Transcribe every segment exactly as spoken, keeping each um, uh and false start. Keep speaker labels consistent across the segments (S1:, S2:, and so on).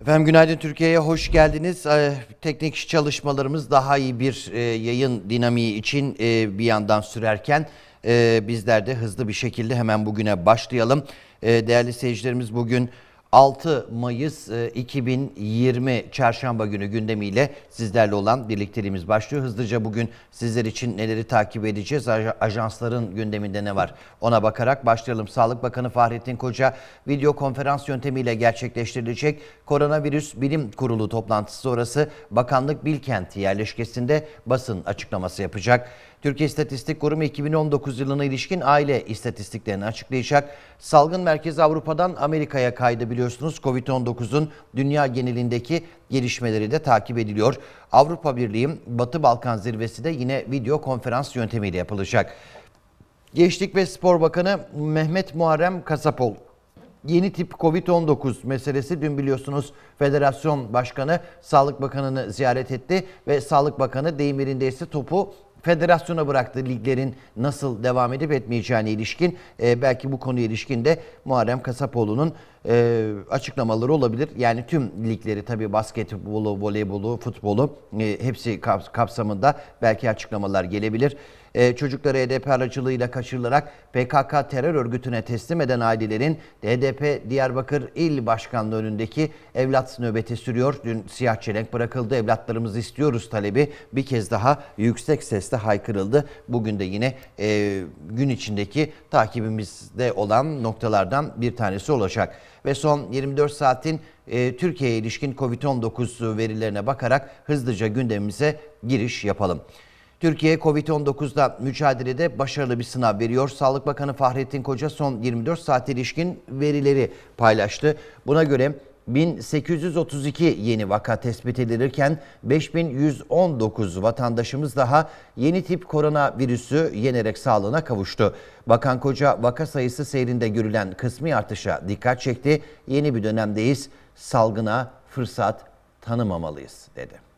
S1: Efendim günaydın, Türkiye'ye hoş geldiniz. Ee, teknik çalışmalarımız daha iyi bir e, yayın dinamiği için e, bir yandan sürerken e, bizler de hızlı bir şekilde hemen bugüne başlayalım. E, değerli seyircilerimiz, bugün altı Mayıs e, iki bin yirmi Çarşamba günü gündemiyle sizlerle olan birlikteliğimiz başlıyor. Hızlıca bugün sizler için neleri takip edeceğiz? Aj- ajansların gündeminde ne var? Ona bakarak başlayalım. Sağlık Bakanı Fahrettin Koca video konferans yöntemiyle gerçekleştirilecek Koronavirüs Bilim Kurulu toplantısı sonrası Bakanlık Bilkent yerleşkesinde basın açıklaması yapacak. Türkiye İstatistik Kurumu iki bin on dokuz yılına ilişkin aile istatistiklerini açıklayacak. Salgın merkezi Avrupa'dan Amerika'ya kaydı, biliyorsunuz. Covid on dokuzun dünya genelindeki gelişmeleri de takip ediliyor. Avrupa Birliği Batı Balkan Zirvesi de yine video konferans yöntemiyle yapılacak. Gençlik ve Spor Bakanı Mehmet Muharrem Kasapoğlu, yeni tip Covid on dokuz meselesi, dün biliyorsunuz Federasyon Başkanı Sağlık Bakanı'nı ziyaret etti ve Sağlık Bakanı deyim yerindeyse topu federasyona bıraktı. Liglerin nasıl devam edip etmeyeceğine ilişkin e, belki bu konuya ilişkin de Muharrem Kasapoğlu'nun e, açıklamaları olabilir. Yani tüm ligleri, tabii basketbolu, voleybolu, futbolu e, hepsi kapsamında belki açıklamalar gelebilir. Ee, çocukları H D P aracılığıyla kaçırılarak P K K terör örgütüne teslim eden ailelerin H D P Diyarbakır İl Başkanlığı önündeki evlat nöbeti sürüyor. Dün siyah çelenk bırakıldı. Evlatlarımızı istiyoruz talebi bir kez daha yüksek sesle haykırıldı. Bugün de yine e, gün içindeki takibimizde olan noktalardan bir tanesi olacak. Ve son yirmi dört saatin e, Türkiye'ye ilişkin Covid on dokuz verilerine bakarak hızlıca gündemimize giriş yapalım. Türkiye Covid on dokuzla mücadelede başarılı bir sınav veriyor. Sağlık Bakanı Fahrettin Koca son yirmi dört saate ilişkin verileri paylaştı. Buna göre bin sekiz yüz otuz iki yeni vaka tespit edilirken beş bin yüz on dokuz vatandaşımız daha yeni tip koronavirüsü yenerek sağlığına kavuştu. Bakan Koca vaka sayısı seyrinde görülen kısmi artışa dikkat çekti. Yeni bir dönemdeyiz. Salgına fırsat tanımamalıyız dedi.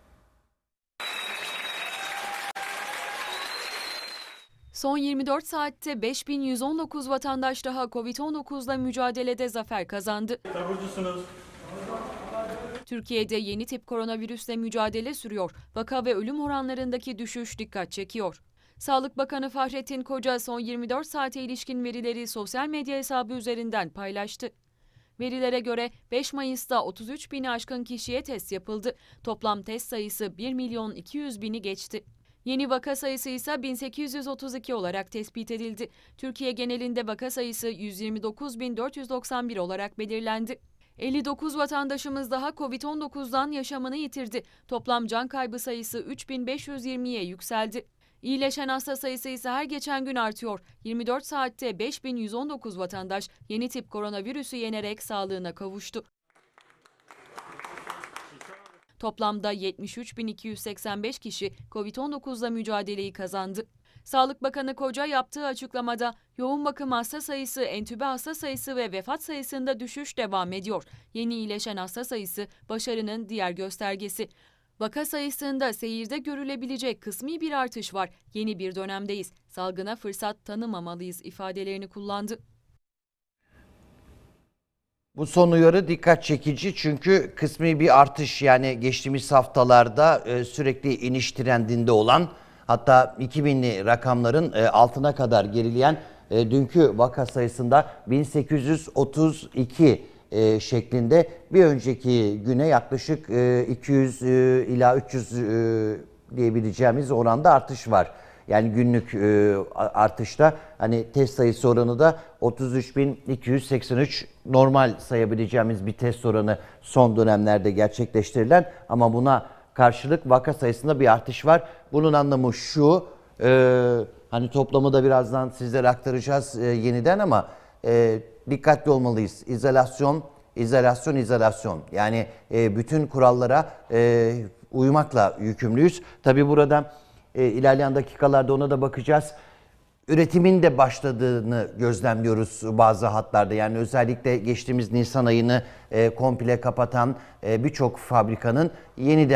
S2: Son yirmi dört saatte beş bin yüz on dokuz vatandaş daha Covid on dokuzla mücadelede zafer kazandı. Türkiye'de yeni tip koronavirüsle mücadele sürüyor. Vaka ve ölüm oranlarındaki düşüş dikkat çekiyor. Sağlık Bakanı Fahrettin Koca son yirmi dört saate ilişkin verileri sosyal medya hesabı üzerinden paylaştı. Verilere göre beş Mayıs'ta otuz üç bini aşkın kişiye test yapıldı. Toplam test sayısı bir milyon iki yüz bini geçti. Yeni vaka sayısı ise bin sekiz yüz otuz iki olarak tespit edildi. Türkiye genelinde vaka sayısı yüz yirmi dokuz bin dört yüz doksan bir olarak belirlendi. elli dokuz vatandaşımız daha Covid on dokuzdan yaşamını yitirdi. Toplam can kaybı sayısı üç bin beş yüz yirmiye yükseldi. İyileşen hasta sayısı ise her geçen gün artıyor. yirmi dört saatte beş bin yüz on dokuz vatandaş yeni tip koronavirüsü yenerek sağlığına kavuştu. Toplamda yetmiş üç bin iki yüz seksen beş kişi Covid on dokuzla mücadeleyi kazandı. Sağlık Bakanı Koca yaptığı açıklamada yoğun bakım hasta sayısı, entübe hasta sayısı ve vefat sayısında düşüş devam ediyor. Yeni iyileşen hasta sayısı başarının diğer göstergesi. Vaka sayısında seyirde görülebilecek kısmi bir artış var. Yeni bir dönemdeyiz. Salgına fırsat tanımamalıyız ifadelerini kullandı.
S1: Bu son uyarı dikkat çekici, çünkü kısmi bir artış, yani geçtiğimiz haftalarda e, sürekli iniş trendinde olan, hatta iki binli rakamların e, altına kadar gerileyen e, dünkü vaka sayısında bin sekiz yüz otuz iki e, şeklinde bir önceki güne yaklaşık e, iki yüz e, ila üç yüz e, diyebileceğimiz oranda artış var. Yani günlük e, artışta hani test sayısı oranı da otuz üç bin iki yüz seksen üç, normal sayabileceğimiz bir test oranı son dönemlerde gerçekleştirilen, ama buna karşılık vaka sayısında bir artış var. Bunun anlamı şu, e, hani toplamı da birazdan sizlere aktaracağız e, yeniden, ama e, dikkatli olmalıyız. İzolasyon, izolasyon, izolasyon. Yani e, bütün kurallara e, uymakla yükümlüyüz. Tabii burada E, ilerleyen dakikalarda ona da bakacağız. Üretimin de başladığını gözlemliyoruz bazı hatlarda. Yani özellikle geçtiğimiz Nisan ayını e, komple kapatan e, birçok fabrikanın yeniden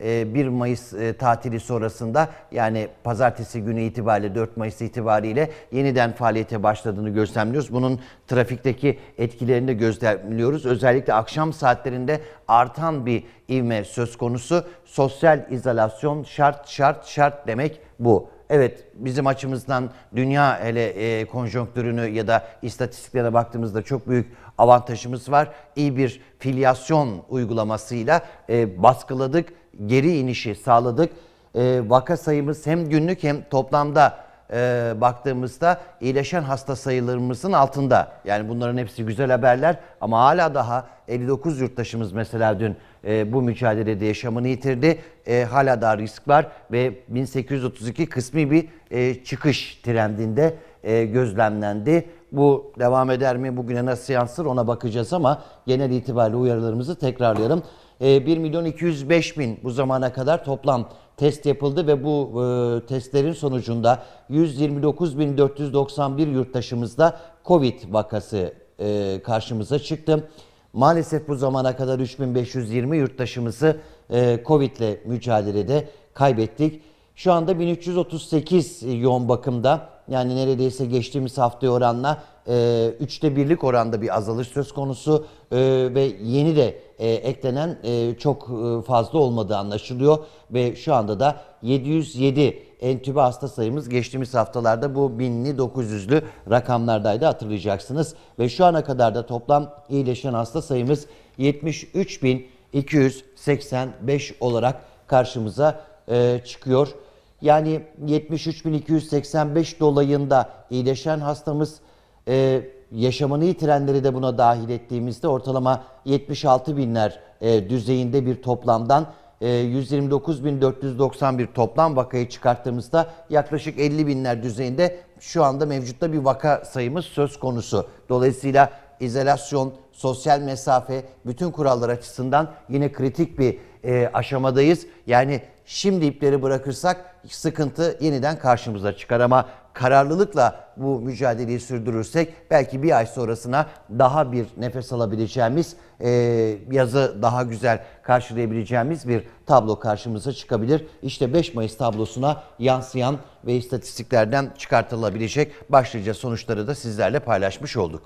S1: e, bir Mayıs e, tatili sonrasında, yani pazartesi günü itibariyle dört Mayıs itibariyle yeniden faaliyete başladığını gözlemliyoruz. Bunun trafikteki etkilerini de gözlemliyoruz. Özellikle akşam saatlerinde artan bir ivme söz konusu. Sosyal izolasyon şart şart şart demek bu. Evet, bizim açımızdan dünya hele e, konjonktürünü ya da istatistiklere baktığımızda çok büyük avantajımız var. İyi bir filyasyon uygulamasıyla e, baskıladık, geri inişi sağladık. E, vaka sayımız hem günlük hem toplamda e, baktığımızda iyileşen hasta sayılarımızın altında. Yani bunların hepsi güzel haberler ama hala daha elli dokuz yurttaşımız mesela dün e, bu mücadelede yaşamını yitirdi. E, hala daha risk var ve bin sekiz yüz otuz iki kısmi bir e, çıkış trendinde e, gözlemlendi. Bu devam eder mi? Bugüne nasıl yansır ona bakacağız ama genel itibariyle uyarılarımızı tekrarlayalım. E, bir milyon iki yüz beş bin bu zamana kadar toplam test yapıldı ve bu e, testlerin sonucunda yüz yirmi dokuz bin dört yüz doksan bir yurttaşımızda Covid vakası e, karşımıza çıktı. Maalesef bu zamana kadar üç bin beş yüz yirmi yurttaşımızı e, Covid ile mücadelede kaybettik. Şu anda bin üç yüz otuz sekiz yoğun bakımda, yani neredeyse geçtiğimiz haftaya oranla e, üçte birlik oranda bir azalış söz konusu e, ve yeni de e, eklenen e, çok e, fazla olmadığı anlaşılıyor ve şu anda da yedi yüz yedi entübe hasta sayımız geçtiğimiz haftalarda bu binli dokuz yüzlü rakamlardaydı, hatırlayacaksınız ve şu ana kadar da toplam iyileşen hasta sayımız yetmiş üç bin iki yüz seksen beş olarak karşımıza e, çıkıyor. Yani yetmiş üç bin iki yüz seksen beş dolayında iyileşen hastamız, e, yaşamını yitirenleri de buna dahil ettiğimizde ortalama yetmiş altı binler e, düzeyinde bir toplamdan e, yüz yirmi dokuz bin dört yüz doksan bir toplam vakayı çıkarttığımızda yaklaşık elli binler düzeyinde şu anda mevcutta bir vaka sayımız söz konusu. Dolayısıyla izolasyon, sosyal mesafe, bütün kurallar açısından yine kritik bir e, aşamadayız. Yani şimdi ipleri bırakırsak sıkıntı yeniden karşımıza çıkar ama kararlılıkla bu mücadeleyi sürdürürsek belki bir ay sonrasına daha bir nefes alabileceğimiz, e, yazı daha güzel karşılayabileceğimiz bir tablo karşımıza çıkabilir. İşte beş Mayıs tablosuna yansıyan ve istatistiklerden çıkartılabilecek başlıca sonuçları da sizlerle paylaşmış olduk.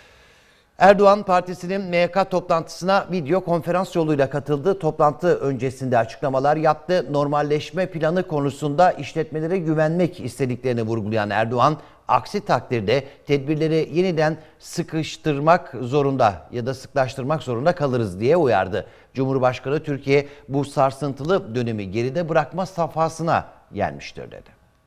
S1: Erdoğan Partisi'nin M Y K toplantısına video konferans yoluyla katıldı. Toplantı öncesinde açıklamalar yaptı. Normalleşme planı konusunda işletmelere güvenmek istediklerini vurgulayan Erdoğan, aksi takdirde tedbirleri yeniden sıkıştırmak zorunda ya da sıklaştırmak zorunda kalırız diye uyardı. Cumhurbaşkanı Türkiye bu sarsıntılı dönemi geride bırakma safhasına gelmiştir dedi.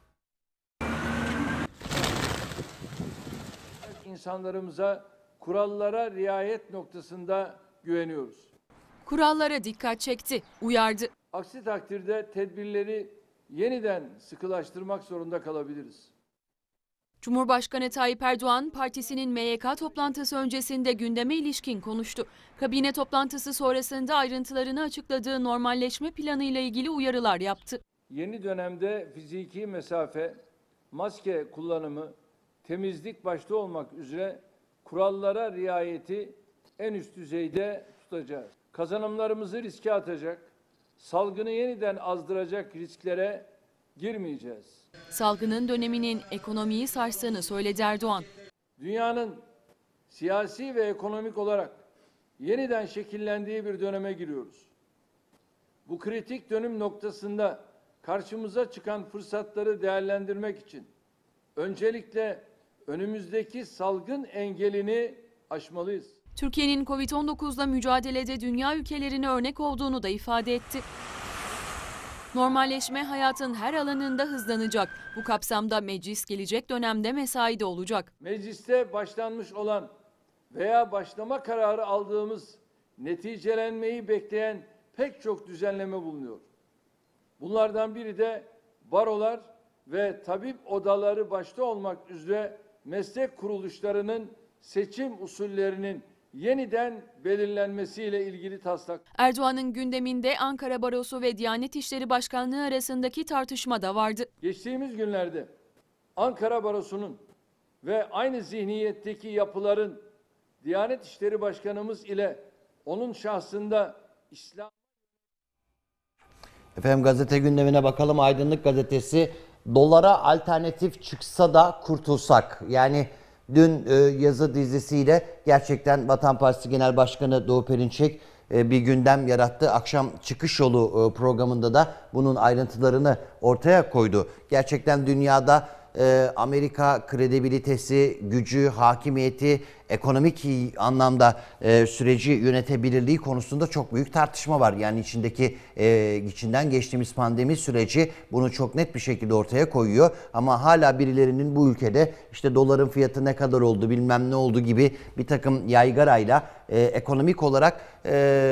S3: İnsanlarımıza kurallara riayet noktasında güveniyoruz.
S2: Kurallara dikkat çekti, uyardı.
S3: Aksi takdirde tedbirleri yeniden sıkılaştırmak zorunda kalabiliriz.
S2: Cumhurbaşkanı Tayyip Erdoğan, partisinin M Y K toplantısı öncesinde gündeme ilişkin konuştu. Kabine toplantısı sonrasında ayrıntılarını açıkladığı normalleşme planıyla ilgili uyarılar yaptı.
S3: Yeni dönemde fiziki mesafe, maske kullanımı, temizlik başta olmak üzere kurallara riayeti en üst düzeyde tutacağız. Kazanımlarımızı riske atacak, salgını yeniden azdıracak risklere girmeyeceğiz.
S2: Salgının döneminin ekonomiyi sarstığını söyledi Erdoğan.
S3: Dünyanın siyasi ve ekonomik olarak yeniden şekillendiği bir döneme giriyoruz. Bu kritik dönüm noktasında karşımıza çıkan fırsatları değerlendirmek için öncelikle önümüzdeki salgın engelini aşmalıyız.
S2: Türkiye'nin Covid on dokuzla mücadelede dünya ülkelerine örnek olduğunu da ifade etti. Normalleşme hayatın her alanında hızlanacak. Bu kapsamda meclis gelecek dönemde mesaide olacak.
S3: Mecliste başlanmış olan veya başlama kararı aldığımız neticelenmeyi bekleyen pek çok düzenleme bulunuyor. Bunlardan biri de barolar ve tabip odaları başta olmak üzere meslek kuruluşlarının seçim usullerinin yeniden belirlenmesiyle ilgili taslak.
S2: Erdoğan'ın gündeminde Ankara Barosu ve Diyanet İşleri Başkanlığı arasındaki tartışma da vardı.
S3: Geçtiğimiz günlerde Ankara Barosu'nun ve aynı zihniyetteki yapıların Diyanet İşleri Başkanımız ile onun şahsında İslam
S1: Efendim gazete gündemine bakalım. Aydınlık Gazetesi, dolara alternatif çıksa da kurtulsak. Yani dün e, yazı dizisiyle gerçekten Vatan Partisi Genel Başkanı Doğu Perinçek e, bir gündem yarattı. Akşam Çıkış Yolu e, programında da bunun ayrıntılarını ortaya koydu. Gerçekten dünyada e, Amerika kredibilitesi, gücü, hakimiyeti, ekonomik anlamda e, süreci yönetebilirliği konusunda çok büyük tartışma var. Yani içindeki e, içinden geçtiğimiz pandemi süreci bunu çok net bir şekilde ortaya koyuyor. Ama hala birilerinin bu ülkede işte doların fiyatı ne kadar oldu, bilmem ne oldu gibi bir takım yaygarayla e, ekonomik olarak e,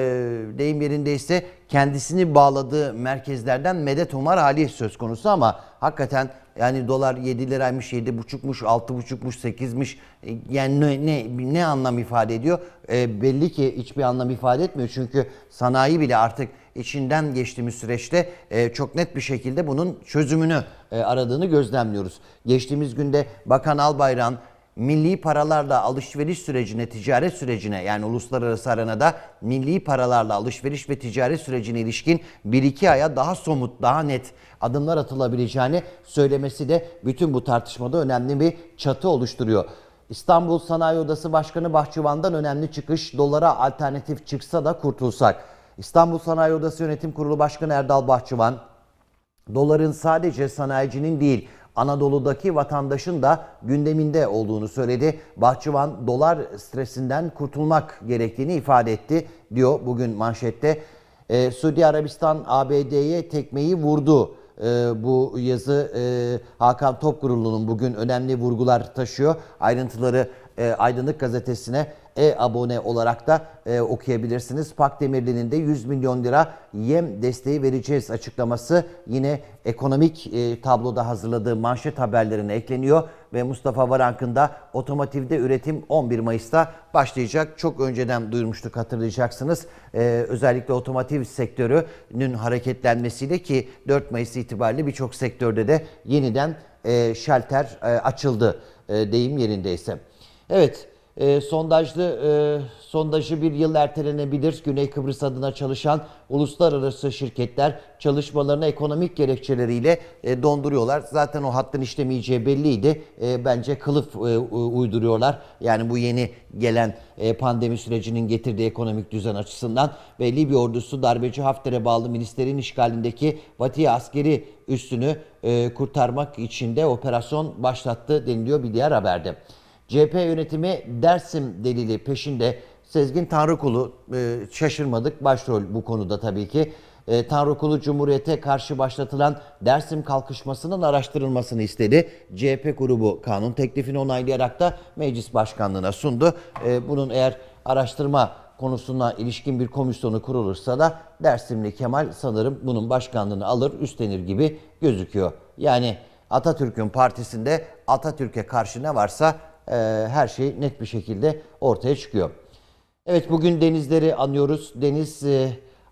S1: deyim yerindeyse kendisini bağladığı merkezlerden medet umar hali söz konusu. Ama hakikaten yani dolar yedi liraymış, yedi buçukmuş, altı buçukmuş, sekizmiş. Yani ne, ne, ne anlam ifade ediyor? E, belli ki hiçbir anlam ifade etmiyor. Çünkü sanayi bile artık içinden geçtiğimiz süreçte e, çok net bir şekilde bunun çözümünü e, aradığını gözlemliyoruz. Geçtiğimiz günde Bakan Albayrak'ın milli paralarla alışveriş sürecine, ticaret sürecine, yani uluslararası arenada milli paralarla alışveriş ve ticaret sürecine ilişkin bir iki aya daha somut, daha net adımlar atılabileceğini söylemesi de bütün bu tartışmada önemli bir çatı oluşturuyor. İstanbul Sanayi Odası Başkanı Bahçıvan'dan önemli çıkış, dolara alternatif çıksa da kurtulsak. İstanbul Sanayi Odası Yönetim Kurulu Başkanı Erdal Bahçıvan, doların sadece sanayicinin değil, Anadolu'daki vatandaşın da gündeminde olduğunu söyledi. Bahçıvan, dolar stresinden kurtulmak gerektiğini ifade etti diyor bugün manşette. Ee, Suudi Arabistan A B D'ye tekmeyi vurdu. Ee, bu yazı e, Hakan Topgurulu'nun bugün önemli vurgular taşıyor. Ayrıntıları e, Aydınlık Gazetesi'ne e-abone olarak da e, okuyabilirsiniz. Pakdemirli'nin de yüz milyon lira yem desteği vereceğiz açıklaması yine ekonomik e, tabloda hazırladığı manşet haberlerine ekleniyor. Ve Mustafa Varank'ın da otomotivde üretim on bir Mayıs'ta başlayacak. Çok önceden duyurmuştuk, hatırlayacaksınız. Ee, özellikle otomotiv sektörünün hareketlenmesiyle, ki dört Mayıs itibariyle birçok sektörde de yeniden e, şalter e, açıldı e, deyim yerindeyse. Evet. E, sondajlı e, sondajı bir yıl ertelenebilir. Güney Kıbrıs adına çalışan uluslararası şirketler çalışmalarını ekonomik gerekçeleriyle e, donduruyorlar. Zaten o hattın işlemeyeceği belliydi. E, bence kılıf e, uyduruyorlar. Yani bu yeni gelen e, pandemi sürecinin getirdiği ekonomik düzen açısından. Ve Libya ordusu darbeci Hafter'e bağlı milislerin işgalindeki Vatiye askeri üssünü e, kurtarmak için de operasyon başlattı deniliyor bir diğer haberde. C H P yönetimi Dersim delili peşinde. Sezgin Tanrıkulu, e, şaşırmadık, başrol bu konuda tabii ki. E, Tanrıkulu Cumhuriyet'e karşı başlatılan Dersim kalkışmasının araştırılmasını istedi. C H P grubu kanun teklifini onaylayarak da meclis başkanlığına sundu. E, bunun eğer araştırma konusuna ilişkin bir komisyonu kurulursa da Dersimli Kemal sanırım bunun başkanlığını alır, üstlenir gibi gözüküyor. Yani Atatürk'ün partisinde Atatürk'e karşı ne varsa e, her şey net bir şekilde ortaya çıkıyor. Evet, bugün denizleri anıyoruz. Deniz, e,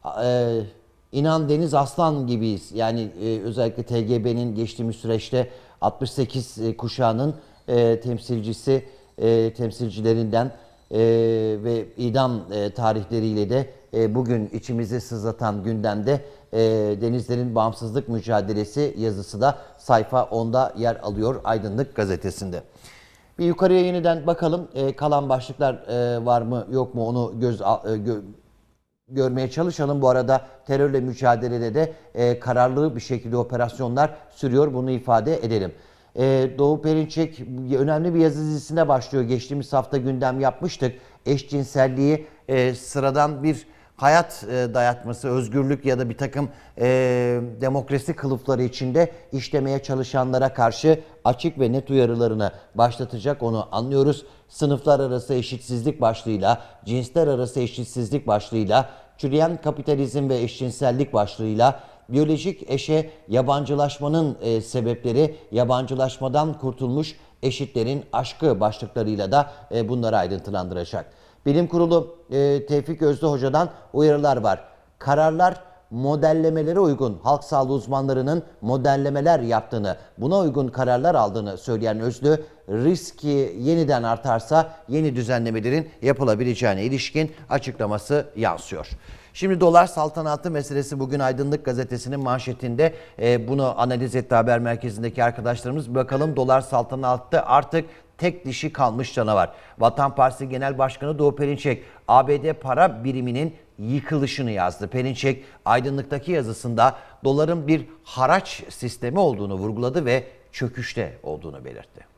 S1: e, inan Deniz Aslan gibiyiz. Yani e, özellikle T G B'nin geçtiğimiz süreçte altmış sekiz kuşağının e, temsilcisi, e, temsilcilerinden e, ve idam e, tarihleriyle de e, bugün içimizi sızlatan gündemde e, Denizlerin Bağımsızlık Mücadelesi yazısı da sayfa onda yer alıyor Aydınlık Gazetesi'nde. Bir yukarıya yeniden bakalım. E, kalan başlıklar e, var mı yok mu onu göz e, gö, görmeye çalışalım. Bu arada terörle mücadelede de e, kararlı bir şekilde operasyonlar sürüyor. Bunu ifade edelim. E, Doğu Perinçek önemli bir yazı dizisine başlıyor. Geçtiğimiz hafta gündem yapmıştık. Eşcinselliği e, sıradan bir hayat e, dayatması, özgürlük ya da bir takım e, demokrasi kılıfları içinde işlemeye çalışanlara karşı açık ve net uyarılarını başlatacak, onu anlıyoruz. Sınıflar arası eşitsizlik başlığıyla, cinsler arası eşitsizlik başlığıyla, çürüyen kapitalizm ve eşcinsellik başlığıyla, biyolojik eşe yabancılaşmanın e, sebepleri, yabancılaşmadan kurtulmuş eşitlerin aşkı başlıklarıyla da e, bunları ayrıntılandıracak. Bilim Kurulu e, Tevfik Özlü Hoca'dan uyarılar var. Kararlar modellemelere uygun, halk sağlığı uzmanlarının modellemeler yaptığını, buna uygun kararlar aldığını söyleyen Özlü, riski yeniden artarsa yeni düzenlemelerin yapılabileceğine ilişkin açıklaması yansıyor. Şimdi dolar saltanatı meselesi bugün Aydınlık Gazetesi'nin manşetinde. E, bunu analiz etti haber merkezindeki arkadaşlarımız. Bakalım dolar saltanatı artık tek dişi kalmış canavar. Vatan Partisi Genel Başkanı Doğu Perinçek A B D para biriminin yıkılışını yazdı. Perinçek Aydınlık'taki yazısında doların bir haraç sistemi olduğunu vurguladı ve çöküşte olduğunu belirtti.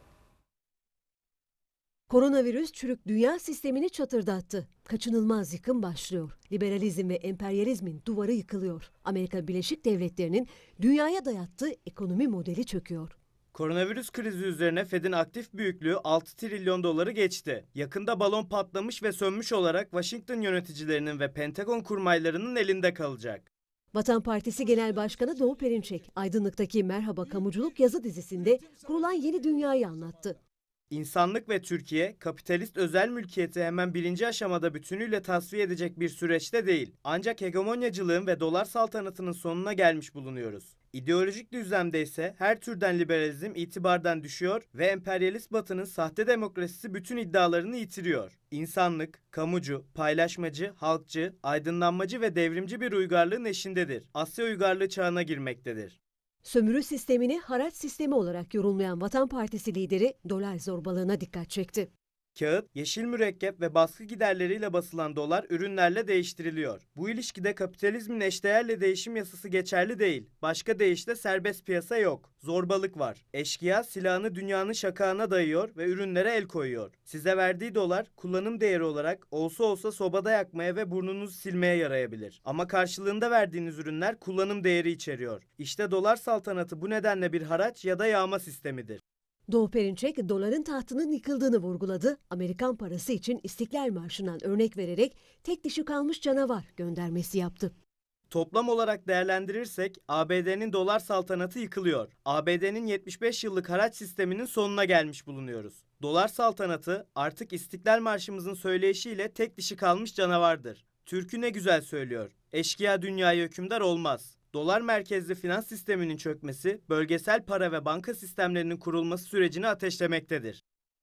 S4: Koronavirüs çürük dünya sistemini çatırdattı. Kaçınılmaz yıkım başlıyor. Liberalizm ve emperyalizmin duvarı yıkılıyor. Amerika Birleşik Devletleri'nin dünyaya dayattığı ekonomi modeli çöküyor.
S5: Koronavirüs krizi üzerine Fed'in aktif büyüklüğü altı trilyon doları geçti. Yakında balon patlamış ve sönmüş olarak Washington yöneticilerinin ve Pentagon kurmaylarının elinde kalacak.
S4: Vatan Partisi Genel Başkanı Doğu Perinçek, Aydınlık'taki Merhaba Kamuculuk yazı dizisinde kurulan yeni dünyayı anlattı.
S5: İnsanlık ve Türkiye, kapitalist özel mülkiyeti hemen birinci aşamada bütünüyle tasfiye edecek bir süreçte değil. Ancak hegemonyacılığın ve dolar saltanatının sonuna gelmiş bulunuyoruz. İdeolojik düzlemde ise her türden liberalizm itibardan düşüyor ve emperyalist batının sahte demokrasisi bütün iddialarını yitiriyor. İnsanlık, kamucu, paylaşmacı, halkçı, aydınlanmacı ve devrimci bir uygarlığın eşindedir. Asya uygarlığı çağına girmektedir.
S4: Sömürü sistemini haraç sistemi olarak yorumlayan Vatan Partisi lideri dolar zorbalığına dikkat çekti.
S5: Kağıt, yeşil mürekkep ve baskı giderleriyle basılan dolar ürünlerle değiştiriliyor. Bu ilişkide kapitalizmin eşdeğerle değişim yasası geçerli değil. Başka deyişle serbest piyasa yok. Zorbalık var. Eşkıya silahını dünyanın şakağına dayıyor ve ürünlere el koyuyor. Size verdiği dolar kullanım değeri olarak olsa olsa sobada yakmaya ve burnunuzu silmeye yarayabilir. Ama karşılığında verdiğiniz ürünler kullanım değeri içeriyor. İşte dolar saltanatı bu nedenle bir haraç ya da yağma sistemidir.
S4: Doğu Perinçek doların tahtının yıkıldığını vurguladı. Amerikan parası için İstiklal Marşı'ndan örnek vererek tek dişi kalmış canavar göndermesi yaptı.
S5: Toplam olarak değerlendirirsek A B D'nin dolar saltanatı yıkılıyor. A B D'nin yetmiş beş yıllık haraç sisteminin sonuna gelmiş bulunuyoruz. Dolar saltanatı artık İstiklal Marşımızın söyleyişiyle tek dişi kalmış canavardır. Türkü ne güzel söylüyor. Eşkıya dünyaya hükümdar olmaz. Dolar merkezli finans sisteminin çökmesi, bölgesel para ve banka sistemlerinin kurulması sürecini ateşlemektedir.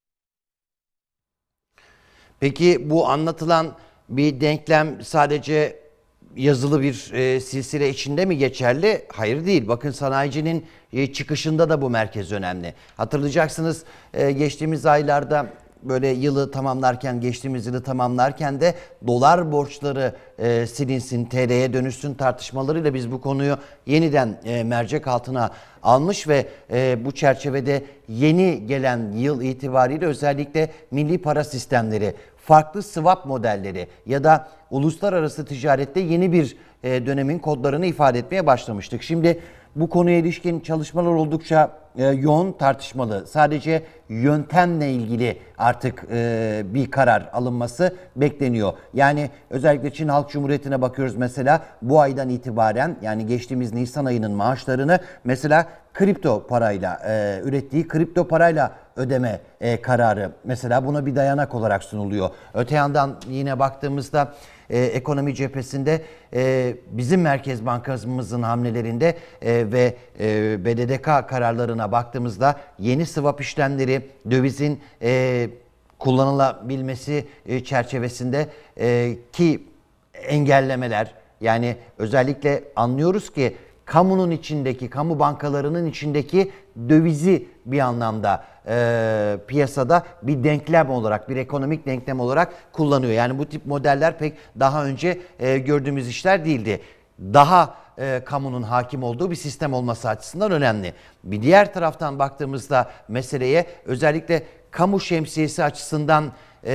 S1: Peki bu anlatılan bir denklem sadece yazılı bir e, silsile içinde mi geçerli? Hayır değil. Bakın sanayicinin e, çıkışında da bu merkez önemli. Hatırlayacaksınız e, geçtiğimiz aylarda böyle yılı tamamlarken, geçtiğimiz yılı tamamlarken de dolar borçları e, silinsin, T L'ye dönüşsün tartışmalarıyla biz bu konuyu yeniden e, mercek altına almış ve e, bu çerçevede yeni gelen yıl itibariyle özellikle milli para sistemleri, farklı swap modelleri ya da uluslararası ticarette yeni bir e, dönemin kodlarını ifade etmeye başlamıştık. Şimdi bu konuya ilişkin çalışmalar oldukça e, yoğun, tartışmalı. Sadece yöntemle ilgili artık e, bir karar alınması bekleniyor. Yani özellikle Çin Halk Cumhuriyeti'ne bakıyoruz mesela bu aydan itibaren, yani geçtiğimiz Nisan ayının maaşlarını mesela kripto parayla e, ürettiği kripto parayla ödeme e, kararı mesela buna bir dayanak olarak sunuluyor. Öte yandan yine baktığımızda e, ekonomi cephesinde e, bizim Merkez Bankamızın hamlelerinde e, ve e, B D D K kararlarına baktığımızda yeni swap işlemleri, dövizin e, kullanılabilmesi e, çerçevesinde e, ki engellemeler, yani özellikle anlıyoruz ki kamunun içindeki, kamu bankalarının içindeki dövizi bir anlamda e, piyasada bir denklem olarak, bir ekonomik denklem olarak kullanıyor. Yani bu tip modeller pek daha önce e, gördüğümüz işler değildi. Daha e, kamunun hakim olduğu bir sistem olması açısından önemli. Bir diğer taraftan baktığımızda meseleye özellikle kamu şemsiyesi açısından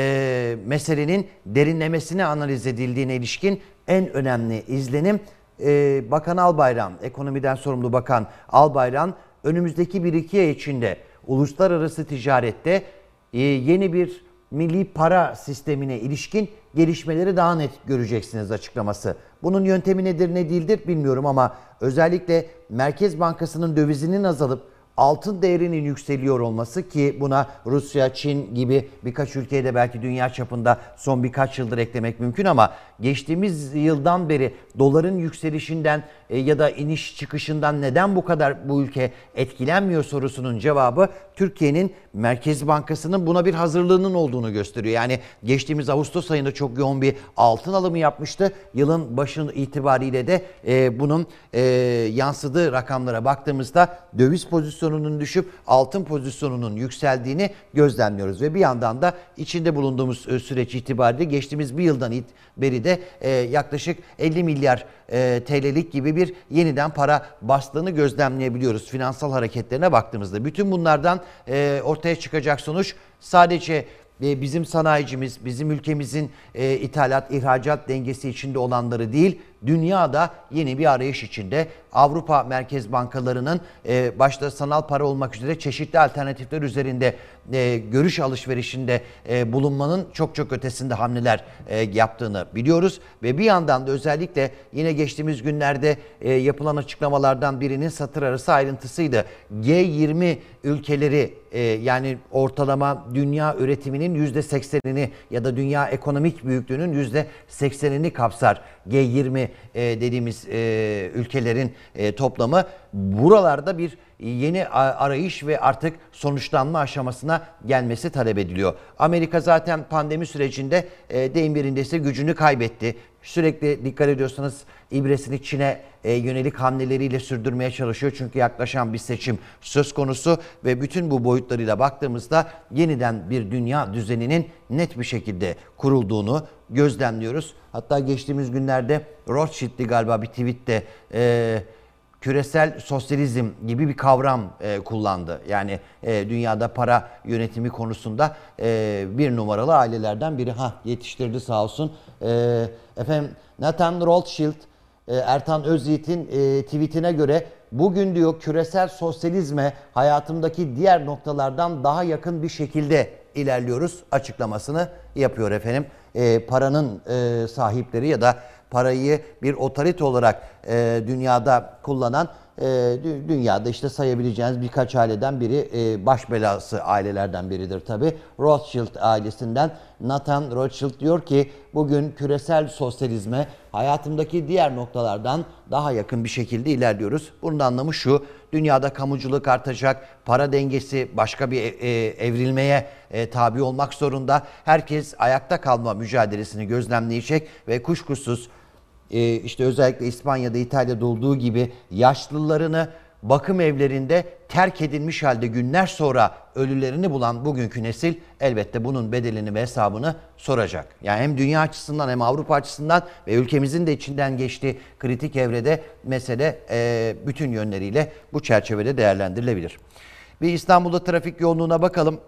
S1: e, meselenin derinlemesine analiz edildiğine ilişkin en önemli izlenim Ee, Bakan Albayrak, ekonomiden sorumlu Bakan Albayrak önümüzdeki bir iki ay içinde uluslararası ticarette e, yeni bir milli para sistemine ilişkin gelişmeleri daha net göreceksiniz açıklaması. Bunun yöntemi nedir ne değildir bilmiyorum ama özellikle Merkez Bankası'nın dövizinin azalıp altın değerinin yükseliyor olması, ki buna Rusya, Çin gibi birkaç ülkeyi de belki dünya çapında son birkaç yıldır eklemek mümkün ama geçtiğimiz yıldan beri doların yükselişinden e, ya da iniş çıkışından neden bu kadar bu ülke etkilenmiyor sorusunun cevabı Türkiye'nin Merkez Bankası'nın buna bir hazırlığının olduğunu gösteriyor. Yani geçtiğimiz Ağustos ayında çok yoğun bir altın alımı yapmıştı. Yılın başın itibariyle de e, bunun e, yansıdığı rakamlara baktığımızda döviz pozisyonunun düşüp altın pozisyonunun yükseldiğini gözlemliyoruz. Ve bir yandan da içinde bulunduğumuz e, süreç itibariyle geçtiğimiz bir yıldan beri de e, yaklaşık elli milyar e, T L'lik gibi bir yeniden para bastığını gözlemleyebiliyoruz finansal hareketlerine baktığımızda. Bütün bunlardan e, ortaya çıkacak sonuç sadece e, bizim sanayicimiz, bizim ülkemizin e, ithalat, ihracat dengesi içinde olanları değil, dünyada yeni bir arayış içinde. Avrupa Merkez Bankalarının e, başta sanal para olmak üzere çeşitli alternatifler üzerinde e, görüş alışverişinde e, bulunmanın çok çok ötesinde hamleler e, yaptığını biliyoruz. Ve bir yandan da özellikle yine geçtiğimiz günlerde e, yapılan açıklamalardan birinin satır arası ayrıntısıydı. G yirmi ülkeleri e, yani ortalama dünya üretiminin yüzde seksenini ya da dünya ekonomik büyüklüğünün yüzde seksenini kapsar G yirmi e, dediğimiz e, ülkelerin e, toplamı. Buralarda bir yeni arayış ve artık sonuçlanma aşamasına gelmesi talep ediliyor. Amerika zaten pandemi sürecinde e, deyim yerindeyse gücünü kaybetti. Sürekli dikkat ediyorsanız ibresini Çin'e e, yönelik hamleleriyle sürdürmeye çalışıyor. Çünkü yaklaşan bir seçim söz konusu ve bütün bu boyutlarıyla baktığımızda yeniden bir dünya düzeninin net bir şekilde kurulduğunu gözlemliyoruz. Hatta geçtiğimiz günlerde Rothschild'li galiba bir tweette e, küresel sosyalizm gibi bir kavram e, kullandı. Yani e, dünyada para yönetimi konusunda e, bir numaralı ailelerden biri ha yetiştirdi sağ olsun. E, efendim Nathan Rothschild, e, Ertan Özyiğit'in e, tweetine göre bugün diyor küresel sosyalizme hayatımdaki diğer noktalardan daha yakın bir şekilde ilerliyoruz açıklamasını yapıyor efendim. E, paranın e, sahipleri ya da parayı bir otorite olarak e, dünyada kullanan e, dünyada işte sayabileceğiniz birkaç aileden biri e, baş belası ailelerden biridir tabi. Rothschild ailesinden Nathan Rothschild diyor ki bugün küresel sosyalizme hayatımdaki diğer noktalardan daha yakın bir şekilde ilerliyoruz. Bunun anlamı şu: dünyada kamuculuk artacak, para dengesi başka bir e, evrilmeye e, tabi olmak zorunda. Herkes ayakta kalma mücadelesini gözlemleyecek ve kuşkusuz e, işte özellikle İspanya'da, İtalya'da olduğu gibi yaşlılarını bakım evlerinde terk edilmiş halde günler sonra ölülerini bulan bugünkü nesil elbette bunun bedelini ve hesabını soracak. Yani hem dünya açısından hem Avrupa açısından ve ülkemizin de içinden geçtiği kritik evrede mesele e, bütün yönleriyle bu çerçevede değerlendirilebilir. Bir İstanbul'da trafik yoğunluğuna bakalım.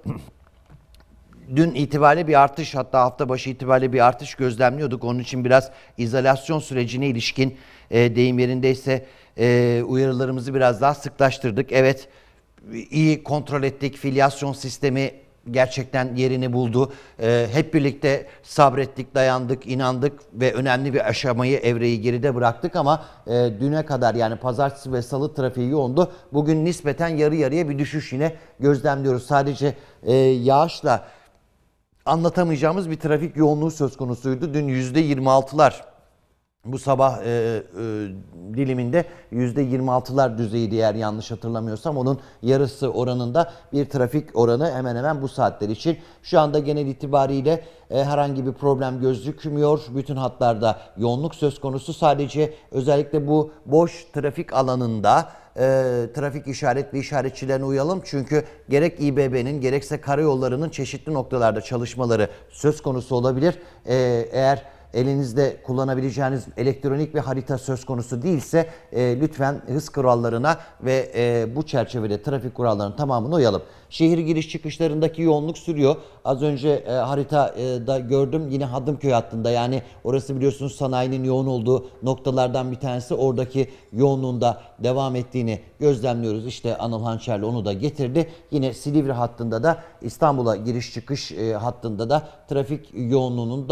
S1: Dün itibariyle bir artış, hatta hafta başı itibariyle bir artış gözlemliyorduk. Onun için biraz izolasyon sürecine ilişkin e, deyim yerindeyse e, uyarılarımızı biraz daha sıklaştırdık. Evet, iyi kontrol ettik. Filyasyon sistemi gerçekten yerini buldu. E, hep birlikte sabrettik, dayandık, inandık ve önemli bir aşamayı, evreyi geride bıraktık ama e, düne kadar yani pazartesi ve salı trafiği yoğundu. Bugün nispeten yarı yarıya bir düşüş yine gözlemliyoruz. Sadece e, yağışla anlatamayacağımız bir trafik yoğunluğu söz konusuydu. Dün yüzde yirmi altılar bu sabah e, e, diliminde yüzde yirmi altılar düzeyiydi eğer yanlış hatırlamıyorsam. Onun yarısı oranında bir trafik oranı hemen hemen bu saatler için. Şu anda genel itibariyle e, herhangi bir problem gözükmüyor. Bütün hatlarda yoğunluk söz konusu. Sadece özellikle bu boş trafik alanında E, trafik işaret ve işaretçilerine uyalım. Çünkü gerek İBB'nin gerekse karayollarının çeşitli noktalarda çalışmaları söz konusu olabilir. E, eğer elinizde kullanabileceğiniz elektronik bir harita söz konusu değilse e, lütfen hız kurallarına ve e, bu çerçevede trafik kurallarının tamamına uyalım. Şehir giriş çıkışlarındaki yoğunluk sürüyor. Az önce e, haritada gördüm yine Hadımköy hattında, yani orası biliyorsunuz sanayinin yoğun olduğu noktalardan bir tanesi. Oradaki yoğunluğun da devam ettiğini gözlemliyoruz. İşte Anıl Hançerli onu da getirdi. Yine Silivri hattında da İstanbul'a giriş çıkış e, hattında da trafik yoğunluğunun da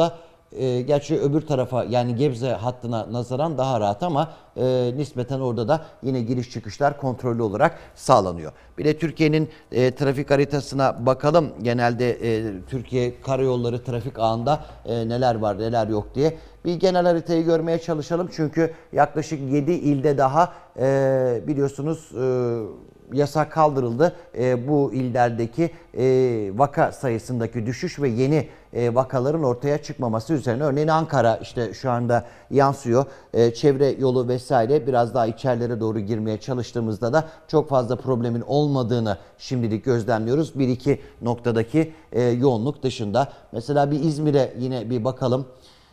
S1: e, gerçi öbür tarafa yani Gebze hattına nazaran daha rahat ama e, nispeten orada da yine giriş çıkışlar kontrollü olarak sağlanıyor. Bir de Türkiye'nin e, trafik haritasına bakalım. Genelde e, Türkiye karayolları trafik ağında e, neler var neler yok diye. Bir genel haritayı görmeye çalışalım. Çünkü yaklaşık yedi ilde daha e, biliyorsunuz e, yasak kaldırıldı. E, bu illerdeki e, vaka sayısındaki düşüş ve yeni e, vakaların ortaya çıkmaması üzerine. Örneğin Ankara işte şu anda yansıyor. E, çevre yolu vesaire biraz daha içerilere doğru girmeye çalıştığımızda da çok fazla problemin olmadığını şimdilik gözlemliyoruz. Bir iki noktadaki e, yoğunluk dışında. Mesela bir İzmir'e yine bir bakalım.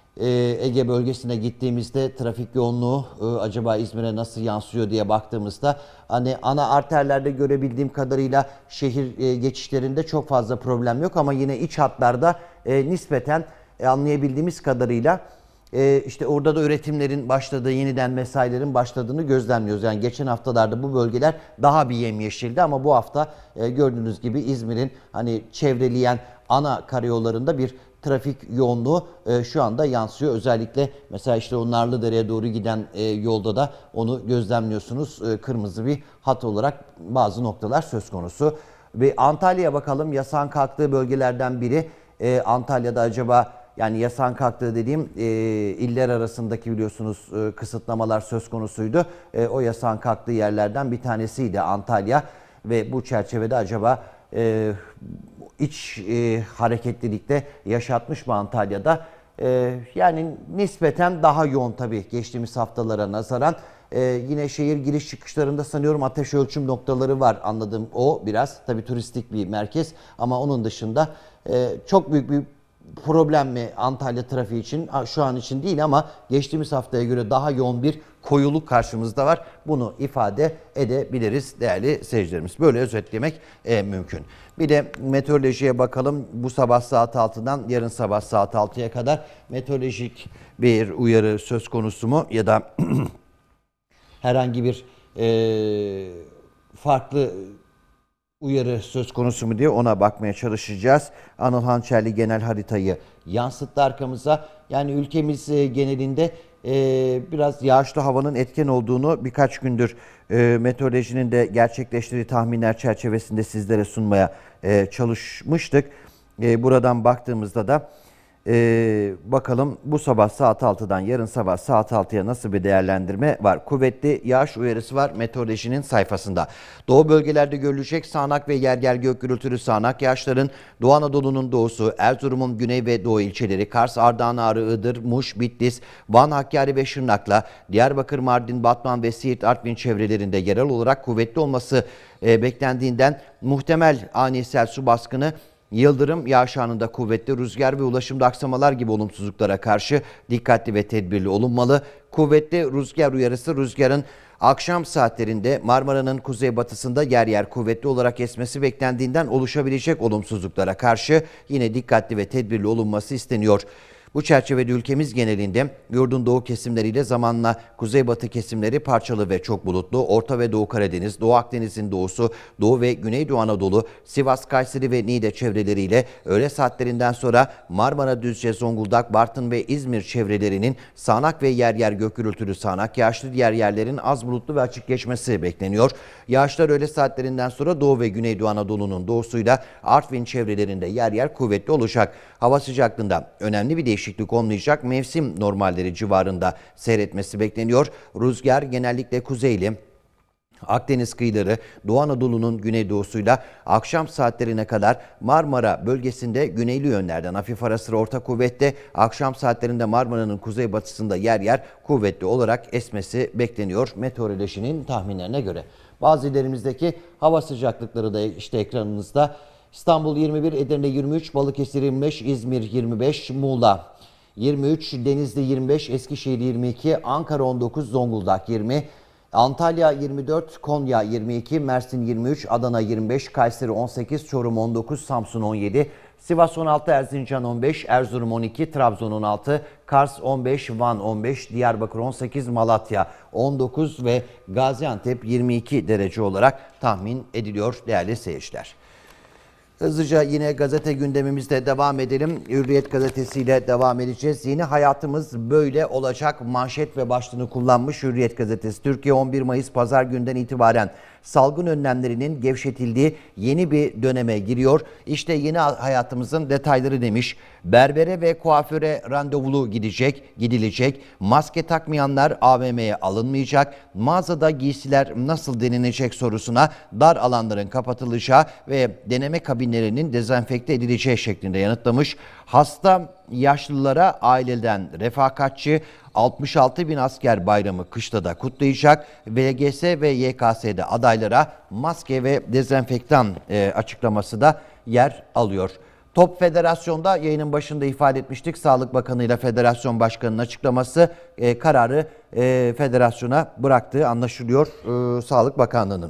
S1: Ege bölgesine gittiğimizde trafik yoğunluğu acaba İzmir'e nasıl yansıyor diye baktığımızda hani ana arterlerde görebildiğim kadarıyla şehir geçişlerinde çok fazla problem yok ama yine iç hatlarda nispeten anlayabildiğimiz kadarıyla işte orada da üretimlerin başladığı, yeniden mesailerin başladığını gözlemliyoruz. Yani geçen haftalarda bu bölgeler daha bir yemyeşildi ama bu hafta gördüğünüz gibi İzmir'in hani çevreleyen ana karayollarında bir trafik yoğunluğu e, şu anda yansıyor. Özellikle mesela işte o Narlıdere'ye doğru giden e, yolda da onu gözlemliyorsunuz. E, kırmızı bir hat olarak bazı noktalar söz konusu. Ve Antalya'ya bakalım. Yasağın kalktığı bölgelerden biri. E, Antalya'da acaba yani yasağın kalktığı dediğim e, iller arasındaki biliyorsunuz e, kısıtlamalar söz konusuydu. E, o yasağın kalktığı yerlerden bir tanesiydi Antalya. Ve bu çerçevede acaba e, iç e, hareketlilikte yaşatmış mı Antalya'da? E, yani nispeten daha yoğun tabii geçtiğimiz haftalara nazaran. E, yine şehir giriş çıkışlarında sanıyorum ateş ölçüm noktaları var, anladığım o biraz. Tabii turistik bir merkez ama onun dışında e, çok büyük bir problem mi Antalya trafiği için? Şu an için değil ama geçtiğimiz haftaya göre daha yoğun bir koyuluk karşımızda var. Bunu ifade edebiliriz değerli seyircilerimiz. Böyle özetlemek e, mümkün. Bir de meteorolojiye bakalım. Bu sabah saat altıdan yarın sabah saat altıya kadar meteorolojik bir uyarı söz konusu mu? Ya da herhangi bir e, farklı uyarı söz konusu mu diye ona bakmaya çalışacağız. Anıl Hançerli genel haritayı yansıttı arkamıza. Yani ülkemiz genelinde e, biraz yağışlı havanın etken olduğunu birkaç gündür e, meteorolojinin de gerçekleştirdiği tahminler çerçevesinde sizlere sunmaya e, çalışmıştık. E, buradan baktığımızda da Ee, bakalım bu sabah saat altıdan yarın sabah saat altıya nasıl bir değerlendirme var? Kuvvetli yağış uyarısı var meteorolojinin sayfasında. Doğu bölgelerde görülecek sağanak ve yer yer gök gürültülü sağanak yağışların Doğu Anadolu'nun doğusu, Erzurum'un güney ve doğu ilçeleri, Kars, Ardahan, Ağrı, Iğdır, Muş, Bitlis, Van, Hakkari ve Şırnak'la Diyarbakır, Mardin, Batman ve Siirt, Artvin çevrelerinde yerel olarak kuvvetli olması e, beklendiğinden muhtemel ani sel, su baskını, yıldırım, yağış anında kuvvetli rüzgar ve ulaşımda aksamalar gibi olumsuzluklara karşı dikkatli ve tedbirli olunmalı. Kuvvetli rüzgar uyarısı rüzgarın akşam saatlerinde Marmara'nın kuzeybatısında yer yer kuvvetli olarak esmesi beklendiğinden oluşabilecek olumsuzluklara karşı yine dikkatli ve tedbirli olunması isteniyor. Bu çerçevede ülkemiz genelinde yurdun doğu kesimleriyle zamanla kuzeybatı kesimleri parçalı ve çok bulutlu, Orta ve Doğu Karadeniz, Doğu Akdeniz'in doğusu, Doğu ve Güneydoğu Anadolu, Sivas, Kayseri ve Niğde çevreleriyle öğle saatlerinden sonra Marmara, Düzce, Zonguldak, Bartın ve İzmir çevrelerinin sağanak ve yer yer gök gürültülü sağanak yağışlı, diğer yerlerin az bulutlu ve açık geçmesi bekleniyor. Yağışlar öğle saatlerinden sonra Doğu ve Güneydoğu Anadolu'nun doğusuyla Artvin çevrelerinde yer yer kuvvetli olacak. Hava sıcaklığında önemli bir değişiklik olmayacak. Mevsim normalleri civarında seyretmesi bekleniyor. Rüzgar genellikle kuzeyli, Akdeniz kıyıları, Doğu Anadolu'nun güneydoğusuyla akşam saatlerine kadar Marmara bölgesinde güneyli yönlerden hafif ara sıra orta kuvvetli, akşam saatlerinde Marmara'nın kuzeybatısında yer yer kuvvetli olarak esmesi bekleniyor meteorolojinin tahminlerine göre. Bazı illerimizdeki hava sıcaklıkları da işte ekranınızda. İstanbul yirmi bir, Edirne yirmi üç, Balıkesir yirmi beş, İzmir yirmi beş, Muğla yirmi üç, Denizli yirmi beş, Eskişehir yirmi iki, Ankara on dokuz, Zonguldak yirmi, Antalya yirmi dört, Konya yirmi iki, Mersin yirmi üç, Adana yirmi beş, Kayseri on sekiz, Çorum on dokuz, Samsun on yedi, Sivas on altı, Erzincan on beş, Erzurum on iki, Trabzon on altı, Kars on beş, Van on beş, Diyarbakır on sekiz, Malatya on dokuz ve Gaziantep yirmi iki derece olarak tahmin ediliyor değerli seyirciler. Hızlıca yine gazete gündemimizde devam edelim. Hürriyet gazetesiyle devam edeceğiz. Yeni hayatımız böyle olacak manşet ve başlığını kullanmış Hürriyet gazetesi. Türkiye on bir Mayıs pazar günden itibaren salgın önlemlerinin gevşetildiği yeni bir döneme giriyor. İşte yeni hayatımızın detayları demiş. Berbere ve kuaföre randevulu gidecek, gidilecek. Maske takmayanlar A V M'ye alınmayacak. Mağazada giysiler nasıl denilecek sorusuna dar alanların kapatılacağı ve deneme kabinlerinin dezenfekte edileceği şeklinde yanıtlamış. Hasta yaşlılara aileden refakatçi, altmış altı bin asker bayramı kışta da kutlayacak. V G S ve Y K S'de adaylara maske ve dezenfektan e, açıklaması da yer alıyor. Top Federasyon'da yayının başında ifade etmiştik. Sağlık Bakanı ile Federasyon Başkanı'nın açıklaması e, kararı e, federasyona bıraktığı anlaşılıyor e, Sağlık Bakanlığı'nın.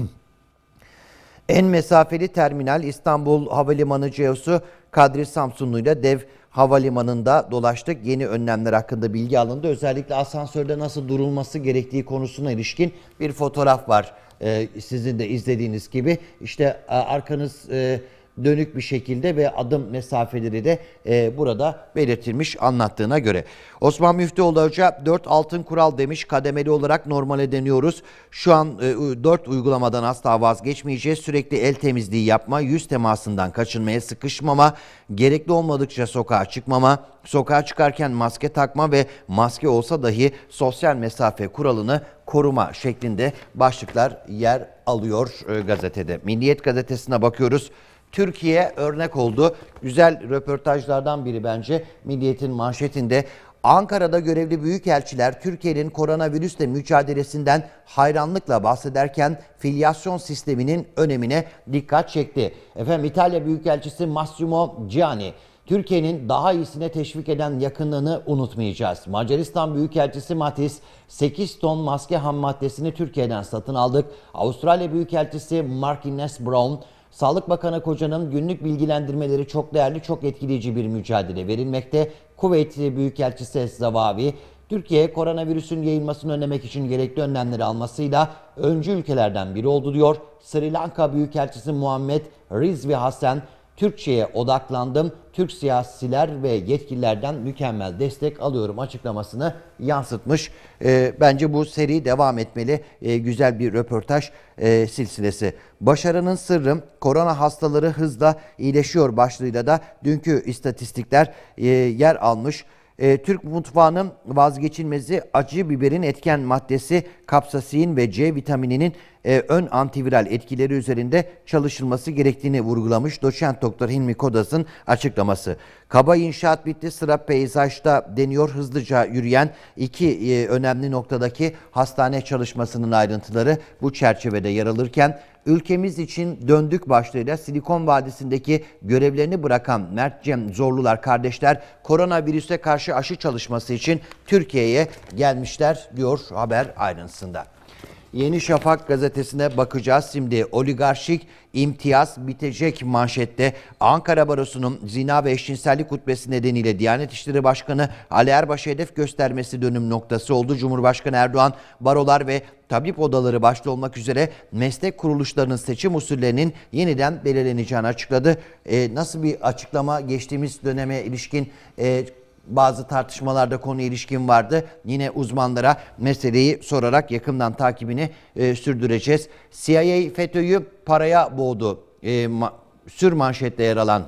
S1: En mesafeli terminal İstanbul Havalimanı C E O'su Kadri Samsunlu ile Dev Havalimanı'nda dolaştık. Yeni önlemler hakkında bilgi alındı. Özellikle asansörde nasıl durulması gerektiği konusuna ilişkin bir fotoğraf var. Ee, sizin de izlediğiniz gibi. İşte arkanız e, dönük bir şekilde ve adım mesafeleri de e, burada belirtilmiş anlattığına göre. Osman Müftüoğlu Hoca dört altın kural demiş. Kademeli olarak normale deniyoruz. Şu an e, dört uygulamadan asla vazgeçmeyeceğiz. Sürekli el temizliği yapma, yüz temasından kaçınmaya, sıkışmama, gerekli olmadıkça sokağa çıkmama, sokağa çıkarken maske takma ve maske olsa dahi sosyal mesafe kuralını koruma şeklinde başlıklar yer alıyor e, gazetede. Milliyet gazetesine bakıyoruz. Türkiye örnek oldu. Güzel röportajlardan biri bence Milliyet'in manşetinde. Ankara'da görevli büyükelçiler Türkiye'nin koronavirüsle mücadelesinden hayranlıkla bahsederken filyasyon sisteminin önemine dikkat çekti. Efendim İtalya Büyükelçisi Massimo Gianni, Türkiye'nin daha iyisine teşvik eden yakınlığını unutmayacağız. Macaristan Büyükelçisi Matis, sekiz ton maske ham maddesini Türkiye'den satın aldık. Avustralya Büyükelçisi Mark-Ines Brown, Sağlık Bakanı Koca'nın günlük bilgilendirmeleri çok değerli, çok etkileyici bir mücadele verilmekte. Kuveyt Büyükelçisi Zavavi, Türkiye koronavirüsün yayılmasını önlemek için gerekli önlemleri almasıyla öncü ülkelerden biri oldu diyor. Sri Lanka Büyükelçisi Muhammed Rizvi Hasan, Türkçe'ye odaklandım. Türk siyasiler ve yetkililerden mükemmel destek alıyorum açıklamasını yansıtmış. E, bence bu seri devam etmeli. E, güzel bir röportaj e, silsilesi. Başarının sırrı korona hastaları hızla iyileşiyor başlığıyla da dünkü istatistikler e, yer almış. E, Türk mutfağının vazgeçilmezi acı biberin etken maddesi kapsasin ve C vitamininin e, ön antiviral etkileri üzerinde çalışılması gerektiğini vurgulamış doçent doktor Hilmi Kodas'ın açıklaması. Kaba inşaat bitti, sıra peyzajda deniyor. Hızlıca yürüyen iki e, önemli noktadaki hastane çalışmasının ayrıntıları bu çerçevede yer alırken ülkemiz için döndük başlığıyla Silikon Vadisi'ndeki görevlerini bırakan Mert Cem Zorlular kardeşler koronavirüse karşı aşı çalışması için Türkiye'ye gelmişler diyor haber ayrıntısında. Yeni Şafak gazetesine bakacağız. Şimdi oligarşik imtiyaz bitecek manşette. Ankara Barosu'nun zina ve eşcinsellik hutbesi nedeniyle Diyanet İşleri Başkanı Ali Erbaş'a hedef göstermesi dönüm noktası oldu. Cumhurbaşkanı Erdoğan, barolar ve tabip odaları başta olmak üzere meslek kuruluşlarının seçim usullerinin yeniden belirleneceğini açıkladı. Ee, nasıl bir açıklama geçtiğimiz döneme ilişkin e, bazı tartışmalarda konuya ilişkin vardı. Yine uzmanlara meseleyi sorarak yakından takibini e, sürdüreceğiz. C I A FETÖ'yü paraya boğdu. E, ma sür manşette yer alan